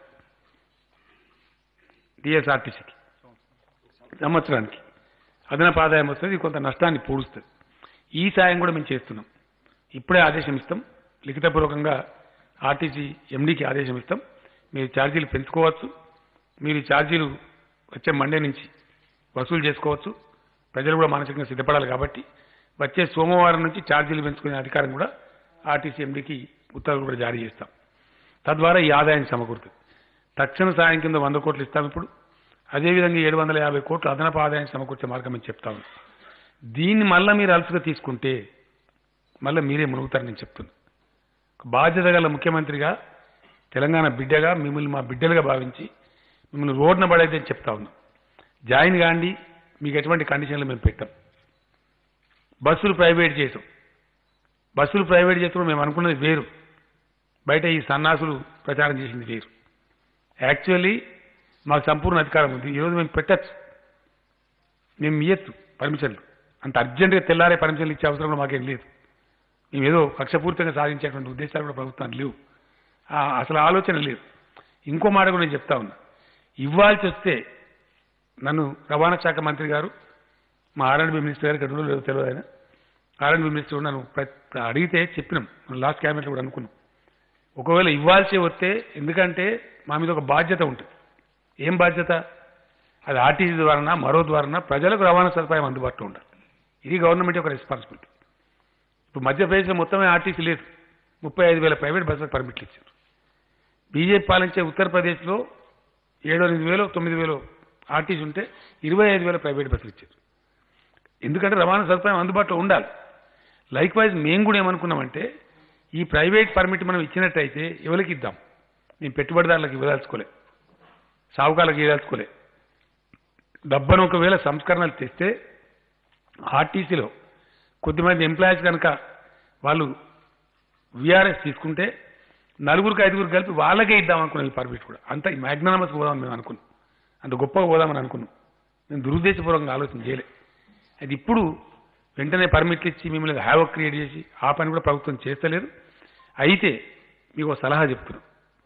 టీఎస్ఆర్టీసీకి. సంవత్సరానికి అదనపు ఆదాయం వస్తుంది, కొంత నష్టాన్ని పూడుస్తుంది. ఈ సాయం కూడా మేము చేస్తున్నాం. ఇప్పుడే ఆదేశం ఇస్తాం, లిఖితపూర్వకంగా ఆర్టీసీ ఎండీకి ఆదేశం ఇస్తాం. మీరు ఛార్జీలు పెంచుకోవచ్చు, మీరు ఛార్జీలు వచ్చే మండే నుంచి వసూలు చేసుకోవచ్చు. ప్రజలు కూడా మానసికంగా సిద్ధపడాలి కాబట్టి వచ్చే సోమవారం నుంచి ఛార్జీలు పెంచుకునే అధికారం కూడా ఆర్టీసీ ఎండీకి ఉత్తర్వులు కూడా జారీ చేస్తాం. తద్వారా ఈ ఆదాయాన్ని సమకూరుతుంది. తక్షణ సాయం కింద వంద కోట్లు ఇస్తాం ఇప్పుడు. అదేవిధంగా ఏడు వందల యాభై కోట్లు అదనపు ఆదాయాన్ని సమకూర్చే మార్గం మేము చెప్తాము. దీన్ని మళ్ళీ మీరు అలసుగా తీసుకుంటే మళ్ళీ మీరే మునుగుతారని నేను చెప్తున్నాను. బాధ్యత గల ముఖ్యమంత్రిగా, తెలంగాణ బిడ్డగా మిమ్మల్ని మా బిడ్డలుగా భావించి మిమ్మల్ని రోడ్న పడైతే చెప్తా ఉన్నాం. జాయిన్ కాండి, మీకు ఎటువంటి కండిషన్లు మేము పెట్టాం. బస్సులు ప్రైవేట్ చేసాం. బస్సులు ప్రైవేట్ చేసినప్పుడు మేము అనుకున్నది వేరు, బయట ఈ సన్నాసులు ప్రచారం చేసింది వేరు. యాక్చువల్లీ మాకు సంపూర్ణ అధికారం ఉంది. ఈరోజు మేము పెట్టచ్చు, మేము ఇయ్యచ్చు పర్మిషన్లు. అంత అర్జెంటుగా తెల్లారే పర్మిషన్లు ఇచ్చే అవసరం కూడా మాకేం లేదు. మేము ఏదో కక్షపూర్తిగా సాధించేటువంటి ఉద్దేశాలు కూడా ప్రభుత్వానికి లేవు, అసలు ఆలోచన లేదు. ఇంకో మాట కూడా నేను చెప్తా ఉన్నా, ఇవ్వాల్సి వస్తే నన్ను రవాణా శాఖ మంత్రి గారు, మా ఆర్ఎండ్బి మినిస్టర్ గారికి ఎటువంటి లేదో తెలియదు, ఆయన ఆర్ఎండ్బి మినిస్టర్ నన్ను అడిగితే చెప్పినాం, లాస్ట్ క్యాబినెట్లో కూడా అనుకున్నాం. ఒకవేళ ఇవ్వాల్సి వస్తే, ఎందుకంటే మా మీద ఒక బాధ్యత ఉంటుంది. ఏం బాధ్యత? అది ఆర్టీసీ ద్వారా మరో ద్వారా ప్రజలకు రవాణా సదుపాయం అందుబాటులో ఉండాలి. ఇది గవర్నమెంట్ యొక్క రెస్పాన్సిబిలిటీ. ఇప్పుడు మధ్యప్రదేశ్లో మొత్తమే ఆర్టీసీ లేదు, ముప్పై ఐదు వేల ప్రైవేట్ బస్సులకు పర్మిట్లు ఇచ్చారు. బీజేపీ పాలించే ఉత్తరప్రదేశ్లో ఏడు ఎనిమిది వేలు తొమ్మిది వేలు ఆర్టీసీ ఉంటే ఇరవై ఐదు వేల ప్రైవేట్ బస్సులు ఇచ్చారు. ఎందుకంటే రవాణా సదుపాయం అందుబాటులో ఉండాలి. లైక్ వైజ్ మేము కూడా ఏమనుకున్నామంటే, ఈ ప్రైవేట్ పర్మిట్ మనం ఇచ్చినట్టయితే ఎవరికి ఇద్దాం? మేము పెట్టుబడిదారులకు ఇవ్వదలుచుకోలే, సావుకారులకు ఇవ్వదలుచుకోలే. డబ్బను ఒకవేళ సంస్కరణలు తెస్తే ఆర్టీసీలో కొద్దిమంది ఎంప్లాయీస్ కనుక వాళ్ళు విఆర్ఎస్ తీసుకుంటే నలుగురికి ఐదుగురు కలిపి వాళ్ళకే ఇద్దాం అనుకున్నాం. ఈ పర్మిట్ కూడా అంత మ్యాగ్నానమస్ పోదామని మేము అనుకున్నాం, అంత గొప్పగా పోదామని అనుకున్నాం. మేము దురుద్దేశపూర్వకంగా ఆలోచన చేయలే. అది ఇప్పుడు వెంటనే పర్మిట్లు ఇచ్చి మిమ్మల్ని హ్యావక్ క్రియేట్ చేసి ఆ పని కూడా ప్రభుత్వం చేస్తలేదు. అయితే మీకు ఒక సలహా చెప్తున్నాం,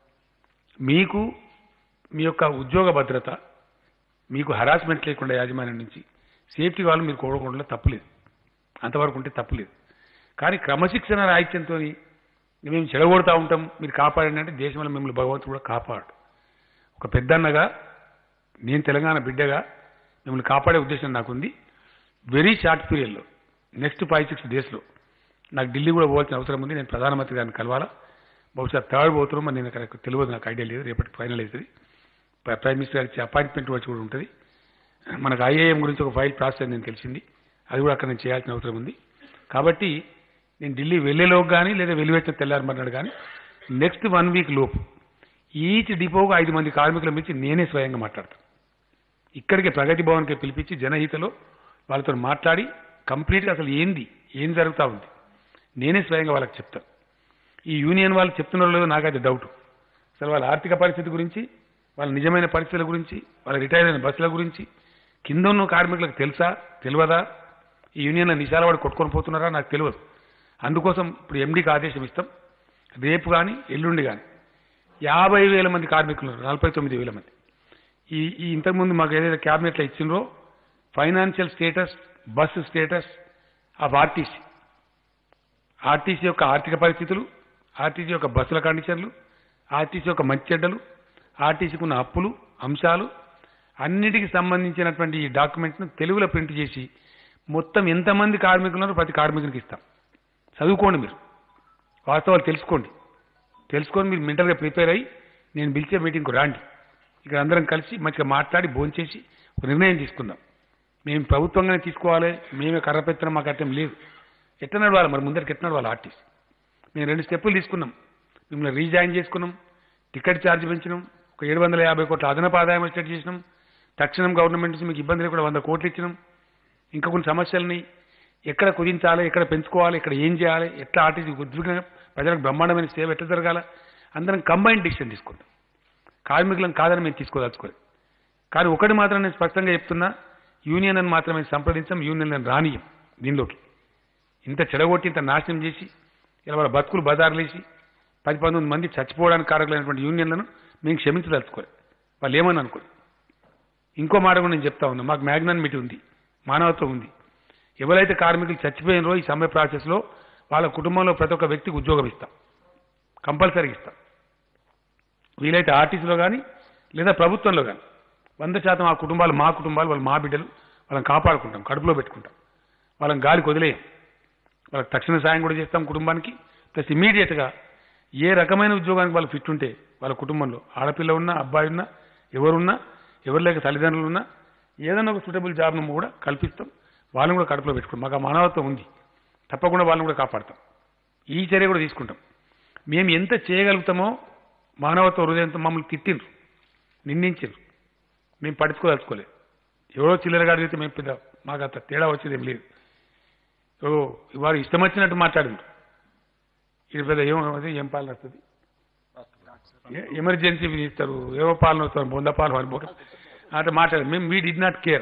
మీకు మీ యొక్క ఉద్యోగ భద్రత, మీకు హరాస్మెంట్ లేకుండా యాజమాన్యం నుంచి సేఫ్టీ వాళ్ళు మీరు కోరుకోవడంలో తప్పులేదు, అంతవరకు ఉంటే తప్పులేదు. కానీ క్రమశిక్షణ రాహిత్యంతో మేము చెడగొడతా ఉంటాం, మీరు కాపాడండి అంటే దేశంలో మిమ్మల్ని భగవంతుడు కూడా కాపాడు. ఒక పెద్దన్నగా, నేను తెలంగాణ బిడ్డగా మిమ్మల్ని కాపాడే ఉద్దేశం నాకుంది. వెరీ షార్ట్ పీరియడ్లో, నెక్స్ట్ ఫైవ్ సిక్స్ డేస్లో నాకు ఢిల్లీ కూడా పోవాల్సిన అవసరం ఉంది. నేను ప్రధానమంత్రి గారిని కలవాలా, బహుశా థర్డ్ పోతున్నాం, మరి నేను అక్కడ తెలియదు, నాకు ఐడియా లేదు. రేపటి ఫైనల్ అవుతుంది, ప్రైమ్ మినిస్టర్ గారికి అపాయింట్మెంట్ వచ్చి కూడా ఉంటుంది. మనకు ఐఏఎం గురించి ఒక ఫైల్ ప్రాసెస్ అని నేను తెలిసింది, అది కూడా అక్కడ నేను చేయాల్సిన అవసరం ఉంది. కాబట్టి నేను ఢిల్లీ వెళ్ళేలోకి కానీ లేదా వెలువెచ్చిన తెల్లారమన్నాడు కానీ నెక్స్ట్ వన్ వీక్ లోపు ఈచ్ డిపోకు ఐదు మంది కార్మికుల మించి నేనే స్వయంగా మాట్లాడతాను. ఇక్కడికి ప్రగతి భవన్కి పిలిపించి జనహితలో వాళ్ళతో మాట్లాడి కంప్లీట్గా అసలు ఏంది ఏం జరుగుతూ ఉంది నేనే స్వయంగా వాళ్ళకి చెప్తాను. ఈ యూనియన్ వాళ్ళు చెప్తున్నారో లేదో నాకైతే డౌట్. అసలు వాళ్ళ ఆర్థిక పరిస్థితి గురించి, వాళ్ళ నిజమైన పరిస్థితుల గురించి, వాళ్ళ రిటైర్ అయిన బస్సుల గురించి కింద ఉన్న కార్మికులకు తెలుసా తెలియదా? ఈ యూనియన్ల నిశాల వాడు కొట్టుకొని పోతున్నారా నాకు తెలియదు. అందుకోసం ఇప్పుడు ఎండీకి ఆదేశం ఇస్తాం, రేపు కానీ ఎల్లుండి కానీ యాభై వేల మంది కార్మికులు, నలభై తొమ్మిది వేల మంది ఈ ఈ ఇంతకుముందు మాకు ఏదైతే క్యాబినెట్లో ఇచ్చిండ్రో financial status, bus status of RTC, RTC యొక్క ఆర్థిక పరిస్థితులు, ఆర్టీసీ యొక్క బస్సుల కండిషన్లు, ఆర్టీసీ యొక్క మంచి చెడ్డలు, ఆర్టీసీకి ఉన్న అప్పులు అంశాలు అన్నిటికీ సంబంధించినటువంటి ఈ డాక్యుమెంట్ను తెలుగులో ప్రింట్ చేసి మొత్తం ఎంతమంది కార్మికులను ప్రతి కార్మికునికి ఇస్తాం. చదువుకోండి, మీరు వాస్తవాలు తెలుసుకోండి. తెలుసుకొని మీరు మెంటల్గా ప్రిపేర్ అయ్యి నేను పిలిచే మీటింగ్కు రాండి. ఇక్కడ అందరం కలిసి మంచిగా మాట్లాడి భోంచేసి ఒక నిర్ణయం తీసుకుందాం. మేము ప్రభుత్వంగానే తీసుకోవాలి, మేమే కర్రపెత్తనం, మాకు అర్థం లేదు. ఎట్లా నడవాలి మరి, ముందరికి ఎట్లా నడవాలి ఆర్టీసీ? మేము రెండు స్టెప్పులు తీసుకున్నాం, మిమ్మల్ని రీజాయిన్ చేసుకున్నాం, టికెట్ ఛార్జ్ పెంచినాం, ఒక ఏడు వందల యాభై కోట్ల అదనపు ఆదాయం వచ్చేట్టు చేసినాం, తక్షణం గవర్నమెంట్ నుంచి మీకు ఇబ్బంది లేకుండా వంద కోట్లు ఇచ్చినాం. ఇంకా కొన్ని సమస్యలని ఎక్కడ కుదించాలి, ఎక్కడ పెంచుకోవాలి, ఎక్కడ ఏం చేయాలి, ఎట్లా ఆర్టీసీ ఉద్విగ్నంగా ప్రజలకు బ్రహ్మాండమైన సేవ ఎట్లా జరగాల, అందరం కంబైన్ డిసిషన్ తీసుకుంటాం. కార్మికులను కాదని మేము తీసుకోదలుచుకోలేదు. కానీ ఒకటి మాత్రం నేను స్పష్టంగా చెప్తున్నా, యూనియన్ అని మాత్రమే సంప్రదించాం, యూనియన్ రానియం. దీనిలోకి ఇంత చెడగొట్టి ఇంత నాశనం చేసి ఇలా వాళ్ళ బతుకులు బజార్లేసి పది పంతొమ్మిది మంది చచ్చిపోవడానికి కారకులైనటువంటి యూనియన్లను మేము క్షమించదలుచుకోలేదు. వాళ్ళు ఏమని అనుకోరు. ఇంకో మాట కూడా నేను చెప్తా ఉన్నా, మాకు మ్యాగ్నానిమిటీ ఉంది, మానవత్వం ఉంది. ఎవరైతే కార్మికులు చచ్చిపోయినరో ఈ సమ్మె ప్రాసెస్లో వాళ్ళ కుటుంబంలో ప్రతి ఒక్క వ్యక్తికి ఉద్యోగం ఇస్తాం, కంపల్సరీ ఇస్తాం. వీలైతే ఆర్టీసీలో కానీ లేదా ప్రభుత్వంలో కానీ వంద శాతం ఆ కుటుంబాలు మా కుటుంబాలు, వాళ్ళు మా బిడ్డలు, వాళ్ళని కాపాడుకుంటాం, కడుపులో పెట్టుకుంటాం, వాళ్ళని గాలికి వదిలేయం. వాళ్ళకి తక్షణ సాయం కూడా చేస్తాం కుటుంబానికి. ప్లస్ ఇమీడియట్గా ఏ రకమైన ఉద్యోగానికి వాళ్ళు ఫిట్ ఉంటే వాళ్ళ కుటుంబంలో ఆడపిల్ల ఉన్నా, అబ్బాయి ఉన్నా, ఎవరున్నా, ఎవరు లేక తల్లిదండ్రులు ఉన్నా ఏదైనా ఒక సూటబుల్ జాబ్ను కూడా కల్పిస్తాం. వాళ్ళని కూడా కడుపులో పెట్టుకుంటాం. మాకు ఆ మానవత్వం ఉంది, తప్పకుండా వాళ్ళని కూడా కాపాడతాం. ఈ చర్య కూడా తీసుకుంటాం. మేము ఎంత చేయగలుగుతామో మానవత్వ హృదయంతో మమ్మల్ని తిట్టిండ్రు, నిందించారు, మేము పడుచుకోదలుచుకోలేదు. ఎవరో చిల్లరగాడు అయితే మేము పెద్ద మాకు అంత తేడా వచ్చేది ఏం లేదు. ఓ వారు ఇష్టం వచ్చినట్టు మాట్లాడింది. ఇది పెద్ద ఏమవుతుంది, ఏం పాలన వస్తుంది, ఎమర్జెన్సీ ఇస్తారు, ఏవో పాలన వస్తారు, బొంద పాలన వారి అట్లా మాట్లాడారు. మేము వీ డిడ్ నాట్ కేర్.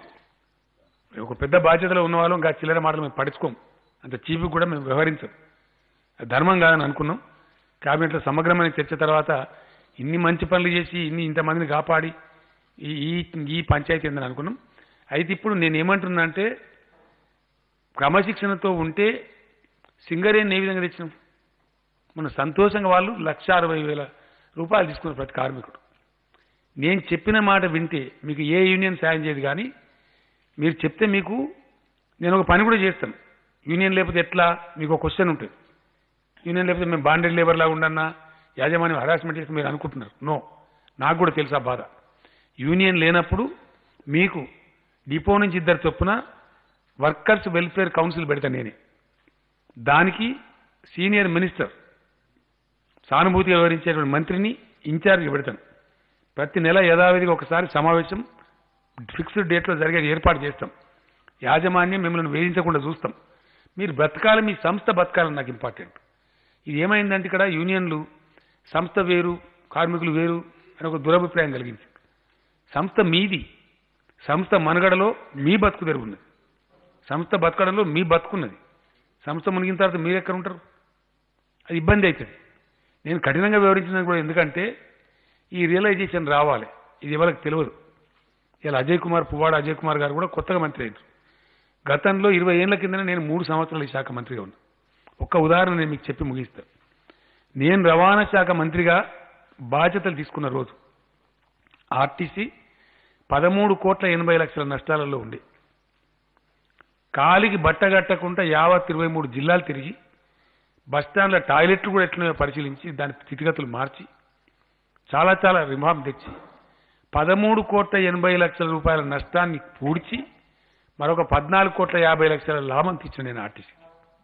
ఒక పెద్ద బాధ్యతలో ఉన్న వాళ్ళం ఇంకా చిల్లర మాటలు మేము పడుచుకోం, అంత చీఫ్ కూడా మేము వ్యవహరించాం. ధర్మం కాదని అనుకున్నాం. క్యాబినెట్లో సమగ్రమైన చర్చ తర్వాత ఇన్ని మంచి పనులు చేసి ఇన్ని ఇంతమందిని కాపాడి ఈ ఈ పంచాయతీ ఏందని అనుకున్నాం. అయితే ఇప్పుడు నేను ఏమంటున్నా అంటే క్రమశిక్షణతో ఉంటే సింగరేణి ఏ విధంగా తెచ్చినాం, మన సంతోషంగా వాళ్ళు లక్ష అరవై వేల రూపాయలు తీసుకున్నారు ప్రతి కార్మికుడు. నేను చెప్పిన మాట వింటే మీకు ఏ యూనియన్ సాయం చేయదు, కానీ మీరు చెప్తే మీకు నేను ఒక పని కూడా చేస్తాను. యూనియన్ లేకపోతే ఎట్లా, మీకు ఒక క్వశ్చన్ ఉంటుంది. యూనియన్ లేకపోతే మేము బాండెడ్ లేబర్ లాగా ఉండన్నా, యాజమాన్యం హరాస్మెంట్ చేస్తే మీరు అనుకుంటున్నారు. నో, నాకు కూడా తెలుసా బాధ. యూనియన్ లేనప్పుడు మీకు డిపో నుంచి ఇద్దరు చొప్పున వర్కర్స్ వెల్ఫేర్ కౌన్సిల్ పెడతాను నేనే. దానికి సీనియర్ మినిస్టర్ సానుభూతి వ్యవహరించేటువంటి మంత్రిని ఇన్ఛార్జ్ పెడతాను. ప్రతి నెల యథావిధిగా ఒకసారి సమావేశం ఫిక్స్డ్ డేట్లో జరిగే ఏర్పాటు చేస్తాం. యాజమాన్యం మిమ్మల్ని వేధించకుండా చూస్తాం. మీరు బ్రతకాలి, మీ సంస్థ బతకాలని నాకు ఇంపార్టెంట్. ఇది ఏమైందంటే ఇక్కడ యూనియన్లు సంస్థ వేరు కార్మికులు వేరు అని ఒక దురభిప్రాయం కలిగింది. సంస్థ మీది, సంస్థ మనుగడలో మీ బతుకు తెరుగున్నది, సంస్థ బతకడంలో మీ బతుకున్నది. సంస్థ మునిగిన తర్వాత మీరు ఎక్కడ ఉంటారు, అది ఇబ్బంది అవుతుంది. నేను కఠినంగా వివరించినది కూడా ఎందుకంటే ఈ రియలైజేషన్ రావాలి. ఇది ఎవరికి తెలియదు. ఇలా అజయ్ కుమార్ పువ్వాడ అజయ్ కుమార్ గారు కూడా కొత్తగా మంత్రి అయ్యారు. గతంలో ఇరవై ఏళ్ల కిందనే నేను మూడు సంవత్సరాలు ఈ శాఖ మంత్రిగా ఉన్నా. ఒక్క ఉదాహరణ నేను మీకు చెప్పి ముగిస్తాను. నేను రవాణా శాఖ మంత్రిగా బాధ్యతలు తీసుకున్న రోజు ఆర్టీసీ పదమూడు కోట్ల ఎనభై లక్షల నష్టాలలో ఉండి కాలికి బట్టగట్టకుండా యావత్ ఇరవై మూడు జిల్లాలు తిరిగి బస్టాండ్ల టాయిలెట్లు కూడా ఎట్లనో పరిశీలించి దాని స్థితిగతులు మార్చి చాలా చాలా రిమార్క్ తెచ్చి పదమూడు కోట్ల ఎనభై లక్షల రూపాయల నష్టాన్ని పూడ్చి మరొక పద్నాలుగు కోట్ల యాభై లక్షల లాభం తెచ్చిన నేను RTC.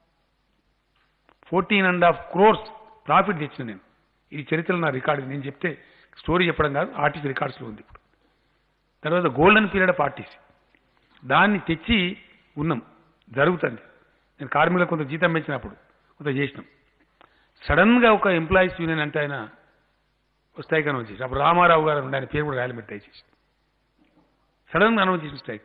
Fourteen and half crores profit తెచ్చిన నేను. ఇది చరిత్రలో నా రికార్డు. నేను చెప్తే స్టోరీ చెప్పడం కాదు, ఆర్టీసీ రికార్డ్స్లో ఉంది. ఇప్పుడు తర్వాత గోల్డెన్ పీరియడ్ ఆఫ్ ఆర్టీసీ దాన్ని తెచ్చి ఉన్నాం, జరుగుతుంది. నేను కార్మికులకు కొంత జీతం పెంచినప్పుడు కొంత చేసినాం. సడన్గా ఒక ఎంప్లాయీస్ యూనియన్ అంటే ఆయన స్ట్రైక్ అనౌన్స్ చేసి, అప్పుడు రామారావు గారు ఉండే, ఆయన పేరు కూడా రాయలమెట్ దయచేసి సడన్గా అనౌన్స్ చేసిన స్ట్రైక్.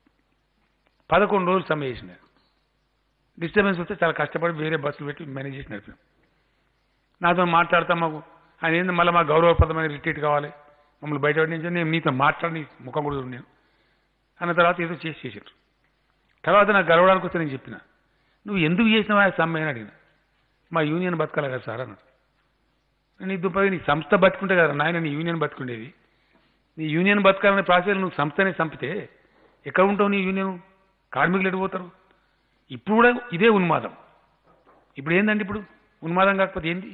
పదకొండు రోజులు సమ్మె చేసిన. డిస్టర్బెన్స్ వస్తే చాలా కష్టపడి వేరే బస్సులు పెట్టి మేనేజ్ చేసి నడిపినాం. నాతో మాట్లాడతాం, మాకు ఆయన ఏంది మళ్ళీ మాకు గౌరవప్రదమైన రిట్రీట్ కావాలి, మమ్మల్ని బయట నుంచి నేను నీతో మాట్లాడి ముఖం కూడా నేను అన్న తర్వాత ఏదో చేసి చేశారు. తర్వాత నాకు గెలవడానికి వస్తే నేను చెప్పిన, నువ్వు ఎందుకు చేసినావా సమ్మె అని అడిగిన. మా యూనియన్ బతకాలి కదా సార్ అన్నాడు. నీ దుప్పటి నీ సంస్థ బతుకుంటే కదా నాయన నీ యూనియన్ బతుకుండేది. నీ యూనియన్ బతకాలనే ప్రాసెస్ నువ్వు సంస్థనే చంపితే ఎక్కడ ఉంటావు నీ యూనియన్? కార్మికులు ఎడిపోతారు. ఇప్పుడు కూడా ఇదే ఉన్మాదం. ఇప్పుడు ఏందండి, ఇప్పుడు ఉన్మాదం కాకపోతే ఏంది?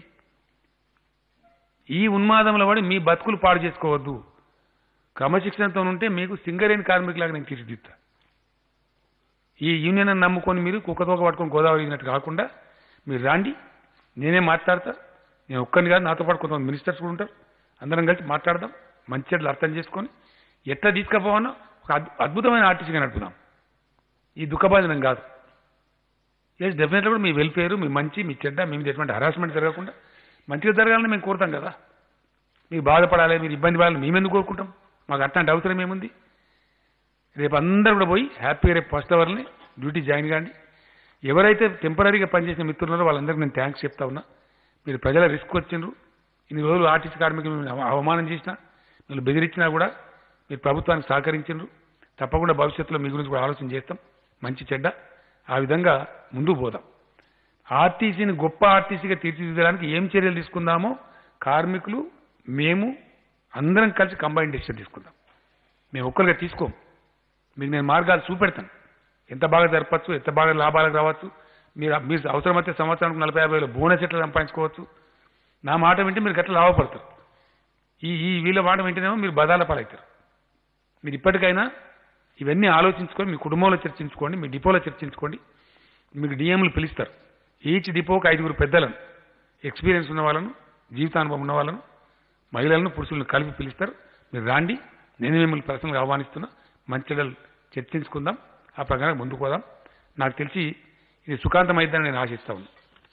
ఈ ఉన్మాదంలో పడి మీ బతుకులు పాడు చేసుకోవద్దు. క్రమశిక్షణతో ఉంటే మీకు సింగరేణి కార్మికులాగా నేను తీర్చిదిద్దా. ఈ యూనియన్ అని నమ్ముకొని మీరు కుక్కతోక పట్టుకొని గోదావరి ఇచ్చినట్టు కాకుండా మీరు రాండి, నేనే మాట్లాడతా. నేను ఒక్కరిని కాదు, నాతో పాటు కొంతమంది మినిస్టర్స్ కూడా ఉంటారు. అందరం కలిసి మాట్లాడదాం, మంచి చెడ్డలు అర్థం చేసుకొని ఎట్లా తీసుకుపోవాలో ఒక అద్భుతమైన ఆర్టీసీగా నడుపుదాం. ఈ దుఃఖబాధనం కాదు. ఎస్ డెఫినెట్గా కూడా మీ వెల్ఫేర్, మీ మంచి, మీ చెడ్డ, మీ మీద ఎటువంటి హరాస్మెంట్ జరగకుండా మంచిగా జరగాలని మేము కోరుతాం కదా. మీరు బాధపడాలి, మీరు ఇబ్బంది పడాలి మేము ఎందుకు కోరుకుంటాం? మాకు అట్లాంటి అవసరం ఏముంది? రేపు అందరూ కూడా పోయి హ్యాపీగా రేపు ఫస్ట్ అవర్ని డ్యూటీ జాయిన్ కాండి. ఎవరైతే టెంపరీగా పనిచేసిన మిత్రున్నారో వాళ్ళందరికీ నేను థ్యాంక్స్ చెప్తా ఉన్నా. మీరు ప్రజల రిస్క్ వచ్చిండ్రు. ఇన్ని రోజులు ఆర్టీసీ కార్మికులు అవమానం చేసినా, మీరు బెదిరించినా కూడా మీరు ప్రభుత్వానికి సహకరించిండ్రు. తప్పకుండా భవిష్యత్తులో మీ గురించి కూడా ఆలోచన చేస్తాం, మంచి చెడ్డ. ఆ విధంగా ముందుకు పోదాం. ఆర్టీసీని గొప్ప ఆర్టీసీగా తీర్చిదిద్దడానికి ఏం చర్యలు తీసుకుందామో కార్మికులు మేము అందరం కలిసి కంబైన్ డెసిషన్ తీసుకుందాం. మేము ఒక్కరిగా తీసుకోం. మీకు నేను మార్గాలు చూపెడతాను, ఎంత బాగా జరపచ్చు, ఎంత బాగా లాభాలకు రావచ్చు. మీరు మీరు అవసరమైతే సంవత్సరానికి నలభై యాభై వేల బోనస్ ఎట్లా సంపాదించుకోవచ్చు. నా మాట వింటే మీరు ఎట్లా లాభపడతారు. ఈ ఈ వీళ్ళ మాట వింటేనేమో మీరు బదాల పాలవుతారు. మీరు ఇప్పటికైనా ఇవన్నీ ఆలోచించుకొని మీ కుటుంబంలో చర్చించుకోండి, మీ డిపోలో చర్చించుకోండి. మీకు డిఎంలు పిలుస్తారు. ఈచ్ డిపోకి ఐదుగురు పెద్దలను, ఎక్స్పీరియన్స్ ఉన్న వాళ్ళను, జీవితానుభవం ఉన్న వాళ్ళను, మహిళలను, పురుషులను కలిపి పిలుస్తారు. మీరు రాండి, నేను మిమ్మల్ని పర్సనల్గా ఆహ్వానిస్తున్నా. మంచిగా చర్చించుకుందాం, ఆ ప్రకారం ముందుకు పోదాం. నాకు తెలిసి ఇది సుఖాంతం అయిద్దని నేను ఆశిస్తా ఉన్నాను.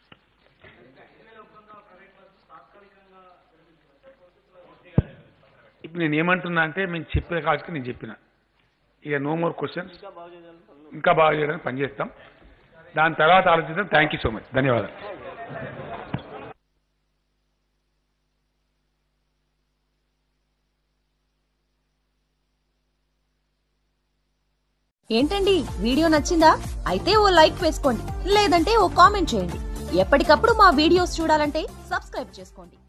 ఇప్పుడు నేను ఏమంటున్నా అంటే మేము చెప్పే కాడికి నేను చెప్పిన ఇక నో మోర్ క్వశ్చన్స్, ఇంకా బాగా చేయడానికి పనిచేస్తాం. దాని తర్వాత ఆలోచిద్దాం. థ్యాంక్ యూ సో మచ్, ధన్యవాదాలు. ఏంటండి వీడియో నచ్చిందా? అయితే ఓ లైక్ వేసుకోండి, లేదంటే ఓ కామెంట్ చేయండి. ఎప్పటికప్పుడు మా వీడియోస్ చూడాలంటే సబ్స్క్రైబ్ చేసుకోండి.